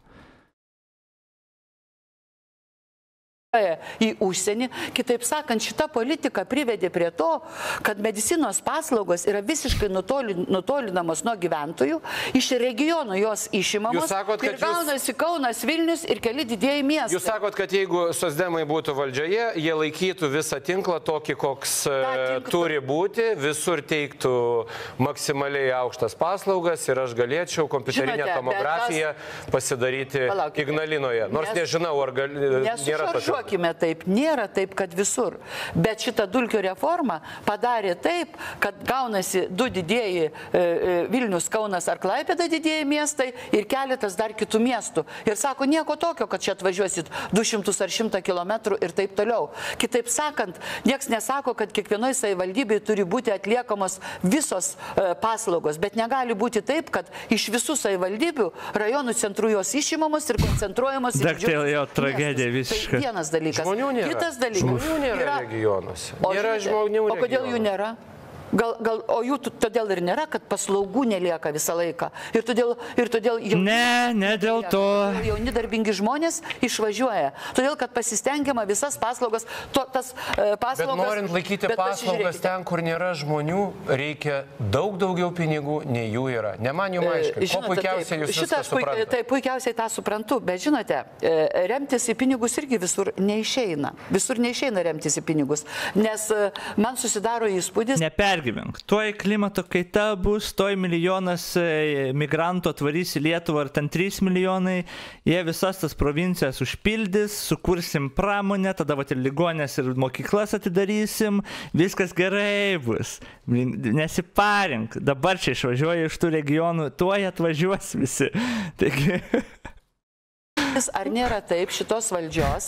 Į užsienį. Kitaip sakant, šita politika privedė prie to, kad medicinos paslaugos yra visiškai nutolinamos nuo gyventojų, iš regionų jos išimamos ir gaunasi Kaunas, Vilnius ir keli didieji miestai. Jūs sakot, kad jeigu socdemai būtų valdžioje, jie laikytų visą tinklą tokį, koks turi būti, visur teiktų maksimaliai aukštas paslaugas ir aš galėčiau kompiuterinę tomografiją pasidaryti Ignalinoje. Nors nežinau, ar nėra tokio. Taip, nėra taip, kad visur. Bet šita dulkių reforma padarė taip, kad gaunasi 2 didieji Vilnius, Kaunas ar Klaipėda didieji miestai ir keletas dar kitų miestų. Ir sako, nieko tokio, kad čia atvažiuosit 200 ar 100 kilometrų ir taip toliau. Kitaip sakant, nieks nesako, kad kiekvienoje savivaldybėje turi būti atliekamos visos paslaugos, bet negali būti taip, kad iš visų savivaldybių rajonų centrų jos išimamos ir koncentruojamos į didžiuosius miestus. Dalykas. Kitas dalykas. Žmonių nėra regionuose. Nėra žmonių regionuose. O kodėl jų nėra? O jų todėl ir nėra, kad paslaugų nelieka visą laiką. Ir todėl ne dėl to. Jauni darbingi žmonės išvažiuoja. Todėl, kad pasistengiama visas paslaugas, Bet norint laikyti paslaugas ten, kur nėra žmonių, reikia daug daugiau pinigų, nei jų yra. Ne man jums aiškiai. Ko puikiausiai jūs viską suprantate? Taip, puikiausiai tą suprantu. Bet žinote, remtis į pinigus irgi visur neišeina. Visur neišeina remtis į pinigus. Nes man susidaro įspūdis... Tuoj klimato kaita bus, tuoj milijonas migrantų atvarys į Lietuvą, ar ten 3 milijonai, jie visas tas provincijas užpildys, sukursim pramonę, tada ir ligonės ir mokyklas atidarysim, viskas gerai bus. Nesiparink, dabar čia išvažiuoja iš tų regionų, tuoj atvažiuos visi. Taigi... Ar nėra taip šitos valdžios,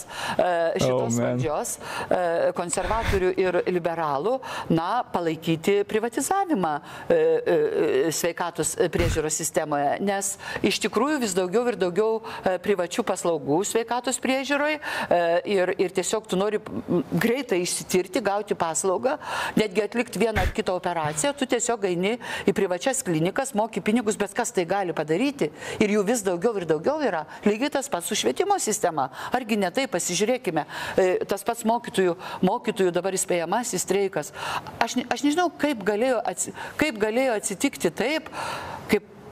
konservatorių ir liberalų, palaikyti privatizavimą sveikatos priežiūros sistemoje, nes iš tikrųjų vis daugiau ir daugiau privačių paslaugų sveikatos priežiūroje ir tiesiog tu nori greitai išsitirti, gauti paslaugą, netgi atlikti vieną ar kitą operaciją, tu tiesiog eini į privačias klinikas, moki pinigus, bet kas tai gali padaryti ir jų vis daugiau ir daugiau yra, lygiai tas pats su švietimo sistema. Argi ne taip, pasižiūrėkime, tas pats mokytojų dabar įspėjamasis streikas. Aš nežinau, kaip galėjo atsitikti taip, kaip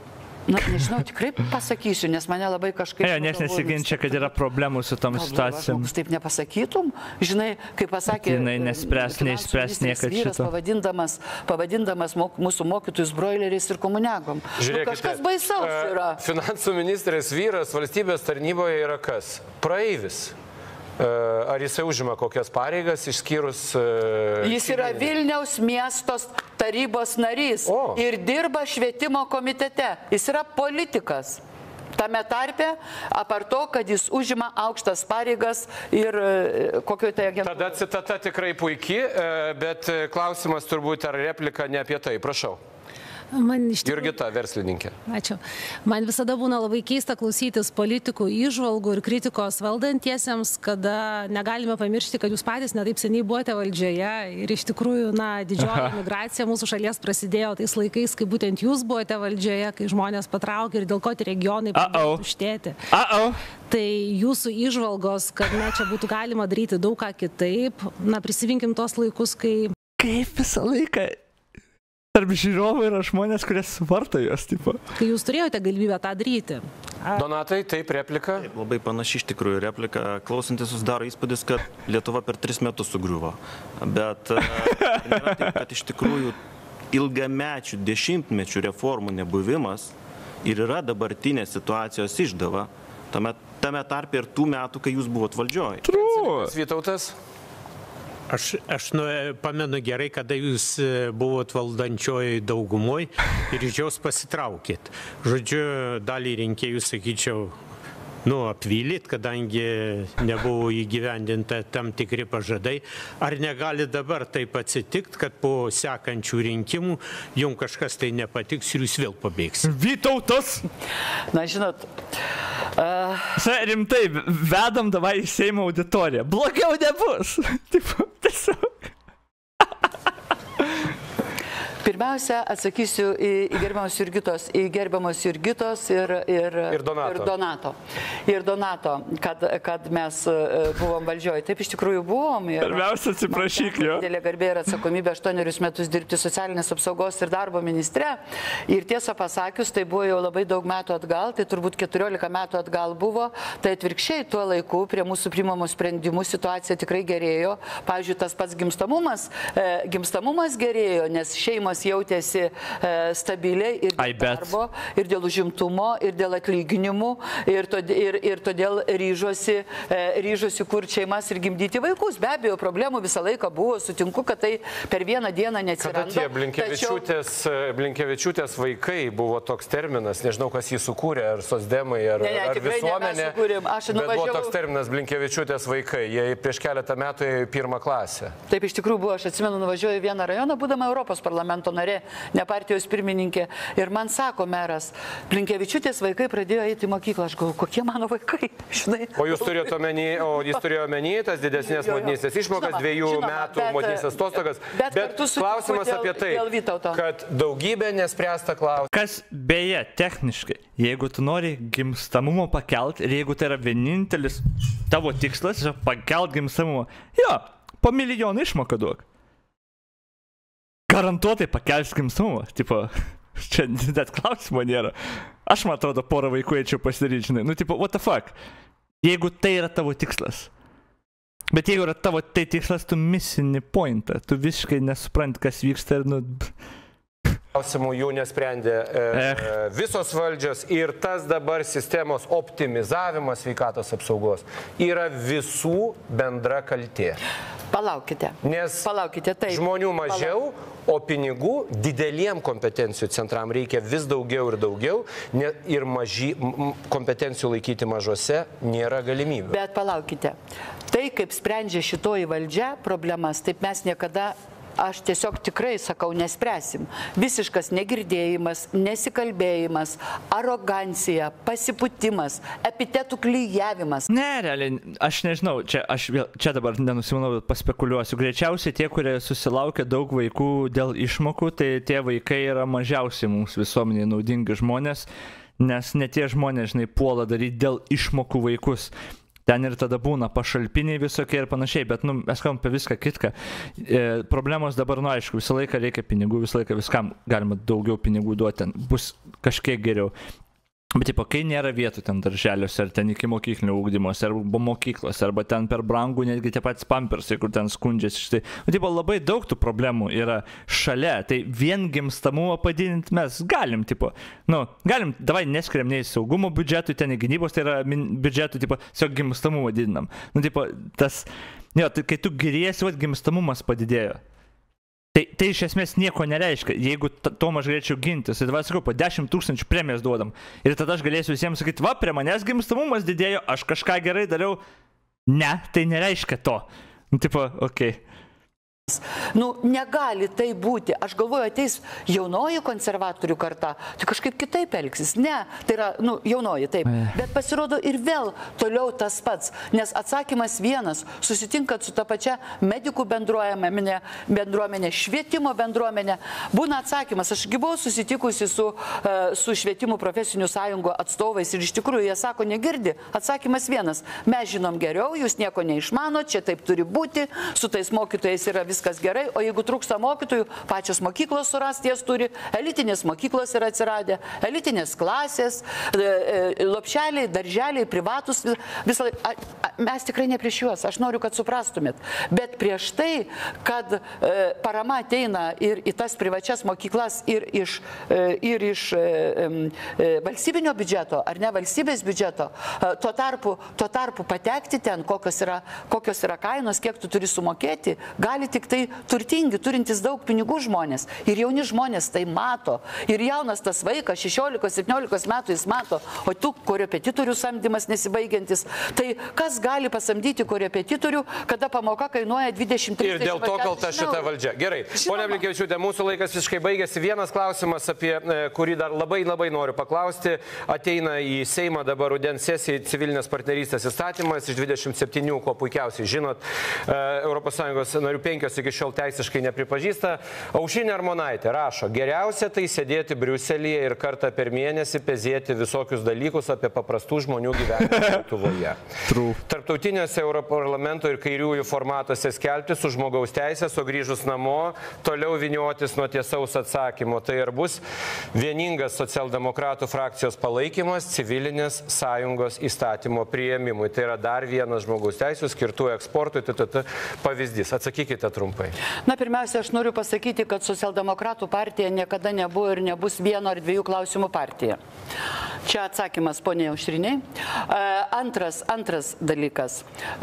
Na, nežinau, tikrai pasakysiu, nes mane labai kažkaip... Nes nesiginčia, kad yra problemų su tom situacijom. Taip nepasakytum, žinai, kaip pasakė... Jinai neišspręs niekad šito. Pavadindamas mūsų mokytojus broileriais ir komuniagom. Kažkas baisaus yra. Finansų ministrės vyras valstybės tarnyboje yra kas? Praeivis. Ar jisai užima kokias pareigas, išskyrus... Jis yra Vilniaus miestos tarybos narys ir dirba švietimo komitete. Jis yra politikas. Tame tarpe, apart to, kad jis užima aukštas pareigas ir kokioje tai agentūroje. Tada citata tikrai puikiai, bet klausimas turbūt ar replika ne apie tai. Prašau. Jurgita, verslininkė. Ačiū. Man visada būna labai keista klausytis politikų įžvalgų ir kritikos valdantiesiems, kada negalime pamiršti, kad jūs patys netaip seniai buvote valdžioje ir iš tikrųjų, didžioji migracija mūsų šalies prasidėjo tais laikais, kai būtent jūs buvote valdžioje, kai žmonės patraukė ir dėl ko tie regionai pradėjo tuštėti. Tai jūsų įžvalgos, kad čia būtų galima daryti daug ką kitaip, prisiminkim tos laikus, kai... Kaip visą laiką... Tarp žiūrovų yra žmonės, kurie svarto jos, tipo. Kai jūs turėjote galimybę tą daryti. Donatai, taip, replika? Taip, labai panaši iš tikrųjų replika. Klausantis susidaro įspūdis, kad Lietuva per 3 metus sugriuvo. Bet nėra taip, kad iš tikrųjų ilgamečių, dešimtmečių reformų nebuvimas ir yra dabartinės situacijos išdava, tame tarpe ir tų metų, kai jūs buvot valdžioj. Vytautas? Aš pamenu gerai, kada jūs buvot valdančiojai daugumoj ir iš jos pasitraukėt. Žodžiu, dalį rinkėjų, sakyčiau, apvylyt, kadangi nebuvo įgyvendinta tam tikri pažadai. Ar negali dabar taip atsitikti, kad po sekančių rinkimų jums kažkas tai nepatiks ir jūs vėl pabėgsit? Vytautas! Na, žinot... Rimtai, vedam davai į Seimo auditoriją. Blogiau nebus. Tiesiog. Pirmiausia, atsakysiu į gerbiamos Jurgitos ir Donato. Ir Donato, kad mes buvom valdžioj. Taip iš tikrųjų buvom. Pirmiausia, atsiprašyk jo. Didelė garbė ir atsakomybė 8 metus dirbti socialinės apsaugos ir darbo ministre. Ir tiesą pasakius, tai buvo jau labai daug metų atgal, tai turbūt 14 metų atgal buvo. Tai atvirkščiai tuo laiku prie mūsų priimamų sprendimų situacija tikrai gerėjo. Pavyzdžiui, tas pats gimstamumas gerėjo, nes šeimos jautėsi stabiliai ir dėl darbo, ir dėl užimtumo, ir dėl atlyginimų, ir todėl ryžosi kurti šeimas ir gimdyti vaikus. Be abejo, problemų visą laiką buvo, sutinku, kad tai per vieną dieną neatsiranda. Kada tie Blinkevičiūtės vaikai buvo toks terminas, nežinau, kas jį sukūrė, ar socdemai, ar visuomenė, bet buvo toks terminas Blinkevičiūtės vaikai. Jie prieš keletą metų į 1. klasę. Taip, iš tikrųjų buvo, aš atsimenu, nuvažiuoju į vieną rajoną, būdama Europos parlamento narė, ne partijos pirmininkė. Ir man sako meras, Blinkevičiūtės vaikai pradėjo eiti į mokyklą. Aš galvoju, kokie mano vaikai, žinai. O jis turėjo omeny tas didesnės motinystės išmokas, 2 metų motinystės atostogas. Bet klausimas apie tai, kad daugybė nespręsta klausimų. Kas beje, techniškai, jeigu tu nori gimstamumo pakelt ir jeigu tai yra vienintelis tavo tikslas, pakelt gimstamumo, po 1 milijoną išmoką duok. Garantuotai pakels gimstamumą. Tipo, čia net klausimo nėra. Aš, man atrodo, porą vaikų eičiau pasidaryti, žinai. Tipo, what the fuck? Jeigu tai yra tavo tikslas. Bet jeigu yra tavo tai tikslas, tu misini pointą. Tu visiškai nesupranti, kas vyksta ir, Klausimų jų nesprendė visos valdžios ir tas dabar sistemos optimizavimas sveikatos apsaugos yra visų bendra kaltė. Palaukite. Nes žmonių mažiau, o pinigų dideliem kompetencijų centram reikia vis daugiau ir daugiau ir kompetencijų laikyti mažose nėra galimybių. Bet palaukite. Tai, kaip sprendžia šitoji valdžia problemas, taip mes niekada... Aš tiesiog tikrai sakau, nespręsim. Visiškas negirdėjimas, nesikalbėjimas, arogancija, pasiputimas, epitetų klyjavimas. Ne, realiai, aš nežinau, čia dabar nenusimanau, paspekuliuosiu. Greičiausiai tie, kurie susilaukia daug vaikų dėl išmokų, tai tie vaikai yra mažiausiai mums visuomeniai naudingi žmonės, nes ne tie žmonės, žinai, puola daryti dėl išmokų vaikus. ten ir tada būna pašalpiniai visokie ir panašiai, bet, nu, mes kalbam apie viską kitką. Problemos dabar, nu, aišku, visą laiką reikia pinigų, visą laiką viskam galima daugiau pinigų duoti, ten bus kažkiek geriau. Bet, tipo, kai nėra vietų ten darželiuose, ar ten iki mokyklinio ugdymuose, arba mokyklose, arba ten per brangų netgi tie patys pampersai, kur ten skundžiasi štai. Bet, tipo, labai daug tų problemų yra šalia, tai vien gimstamumą padidinti mes galim, tipo, nu, galim, davai neskiriam nei saugumo biudžetui, ten į gynybos, tai yra biudžetui, tipo, tiesiog gimstamumą didinam. Nu, tipo, tas, jo, tai kai tu giriesi, vat, gimstamumas padidėjo. Tai iš esmės nieko nereiškia, jeigu to aš galėčiau gintis. Tai dabar sakau, po 10 000 premijas duodam. Ir tada aš galėsiu visiems sakyti, va, prie manęs gimstamumas didėjo, aš kažką gerai dariau. Ne, tai nereiškia to. Nu, tipo, okei. Nu, negali tai būti. Aš galvoju, ateis jaunoji konservatorių karta, tai kažkaip kitaip elgsis. Ne, tai yra, nu, jaunoji, taip. Bet pasirodo ir vėl toliau tas pats. Nes atsakymas vienas, susitinkat su ta pačia medikų bendruomenė, švietimo bendruomenė. Būna atsakymas, aš buvau susitikusi su švietimo profesinių sąjungų atstovais ir iš tikrųjų jie sako, negirdi. Atsakymas vienas, mes žinom geriau, jūs nieko neišmanot, čia taip turi būti, su tais mokytojais yra viskas gerai, o jeigu trūksta mokytojų, pačios mokyklos surasti jas turi, elitinės mokyklos yra atsiradę, elitinės klasės, lopšeliai, darželiai, privatus, visą laiką. Mes tikrai ne prieš juos, aš noriu, kad suprastumėt. Bet prieš tai, kad parama ateina ir į tas privačias mokyklas ir iš valstybinio biudžeto, ar ne valstybės biudžeto, tuo tarpu patekti ten, kokios yra kainos, kiek tu turi sumokėti, gali tik tai turtingi, turintys daug pinigų žmonės. Ir jauni žmonės tai mato. Ir jaunas tas vaikas, 16-17 metų jis mato, o tu korepetitorių samdymas nesibaigiantis. Tai kas gali pasamdyti korepetitorių, kada pamoka kainuoja 20-30 eurų? Ir dėl to kalta šita valdžia. Gerai, ponia Blinkevičiūtė, mūsų laikas visiškai baigėsi. Vienas klausimas, apie kurį dar labai noriu paklausti. Ateina į Seimą dabar rudens sesijai civilinės partnerystės įstatymas iš 27, ko puikiausiai žinot, ES narių 5 iki šiol teisiškai nepripažįsta. Aušrinė Armonaitė rašo, geriausia tai sėdėti Briuselyje ir kartą per mėnesį pezėti visokius dalykus apie paprastų žmonių gyvenimą Lietuvoje. Tarptautinėse Europarlamento ir kairiųjų formatuose skelbti su žmogaus teisės, o grįžus namo toliau viniotis nuo tiesaus atsakymo. Tai ir bus vieningas socialdemokratų frakcijos palaikymas civilinės sąjungos įstatymo priėmimui. Tai yra dar vienas žmogaus teisų skirtų eksportui pavyzdys. Atsakykite trumpai. Na, pirmiausia, aš noriu pasakyti, kad socialdemokratų partija niekada nebuvo ir nebus vieno ar dviejų klausimų partija. Čia atsakymas, ponia Aušriniai. Antras dalykas.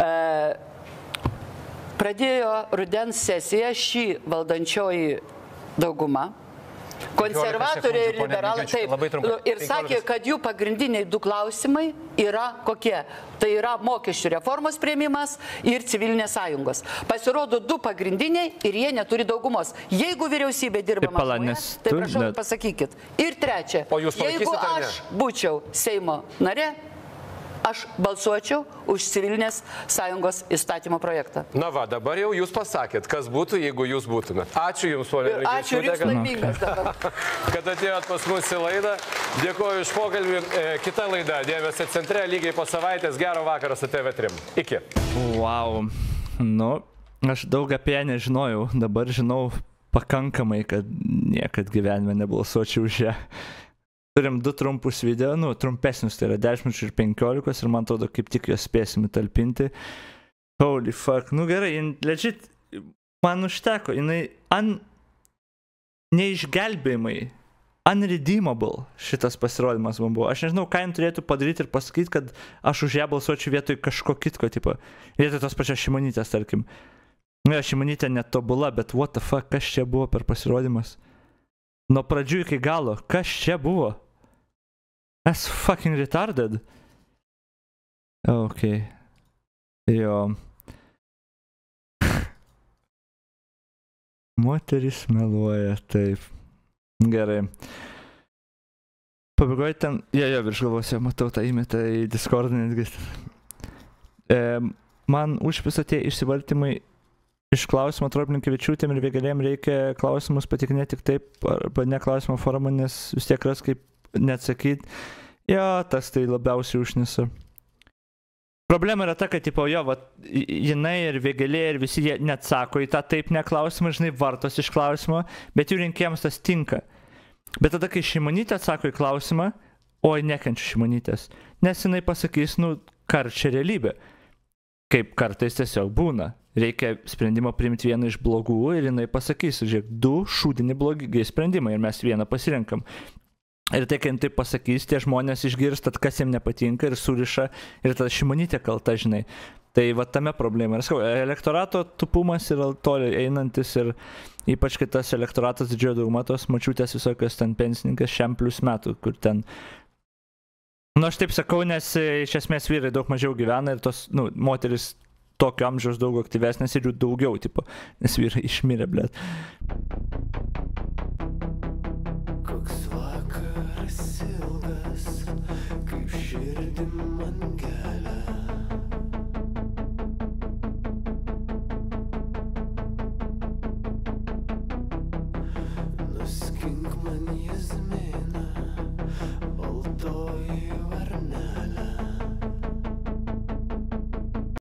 Pradėjo rudens sesiją šį valdančioji dauguma. Konservatoriai ir liberalai taip. Ir sakė, kad jų pagrindiniai du klausimai yra kokie. Tai yra mokesčių reformos priėmimas ir civilinės sąjungos. Pasirodo du pagrindiniai ir jie neturi daugumos. Jeigu vyriausybė dirba mažumoje, tai prašau pasakykit. Ir trečia, jeigu aš būčiau Seimo narė, aš balsuočiau už civilinės sąjungos įstatymo projektą. Na va, dabar jau jūs pasakėt, kas būtų, jeigu jūs būtumėt. Ačiū jums, ponia Blinkevičiūtė. Ačiū ir jūs laimingas dabar. Kad atėjot pas mus į laidą. Dėkuoju už pokalbį. Kita laida Dėmesio centre lygiai po savaitės. Gero vakaro su TV3. Iki. Wow. Nu, aš daug apie ją nežinojau. Dabar žinau pakankamai, kad niekad gyvenime nebalsuočiau už ją. Turim du trumpus video, nu, trumpesnius, tai yra 10 ir 15 ir man atrodo, kaip tik juos spėsim įtalpinti. Holy fuck, nu gerai, legit, man užteko, jinai neišgelbėjimai, unredeemable šitas pasirodymas man buvo. Aš nežinau, ką jin turėtų padaryti ir pasakyti, kad aš už ją balsuočiau vietoj kažko kitko, tipo, vietoj tos pačios Šimonytės, tarkim. Nu, Šimonytė netobula, bet what the fuck, kas čia buvo per pasirodymas? Nuo pradžių iki galo, kas čia buvo? That's fucking retarded. Ok. Jo. Moteris meluoja, taip. Gerai. Pabaigoje ten, jo, virš galvos, matau tą įmetą į Discord netgi. Man užpisa tie išsivartymai iš klausimo atrodo Blinkevičiūtėm ir Vėgėlėm reikia klausimus patikinėti tik taip, arba ne klausimo formą, nes vis tiek ras kaip neatsakyti. Jo, tas tai labiausiai užnisa. Problema yra ta, kad, tipo, jo, va, jinai ir Vėgėlė ir visi jie neatsako į tą taip neklausimą, žinai, vartos iš klausimo, bet jų rinkėjams tas tinka. Bet tada, kai Šimonytė atsako į klausimą, oi, nekenčiu Šimonytės, nes jinai pasakys, nu, karčia realybė. Kaip kartais tiesiog būna. Reikia sprendimo priimti vieną iš blogų ir jinai pasakys, žiūrėk, 2 šūdini blogi sprendimai ir mes vieną pasirenkam. Ir tai, kai taip pasakys, tie žmonės išgirstat, kas jiems nepatinka ir suriša ir tada Šimonytė kalta, žinai. Tai va tame problema. Ir sakau, elektorato tupumas yra toli einantis ir ypač, kai tas elektoratas didžiojo dauguma tos mačiutės visokios ten pensininkas šiam + metų, kur ten... Nu, aš taip sakau, nes iš esmės vyrai daug mažiau gyvena ir tos, nu, moteris tokio amžiaus daug aktyvesnės ir jų daugiau, tipo, nes vyrai išmirė, blėt. Koks vakaras ilgas, kaip širdim man gelia. Nuskink man jas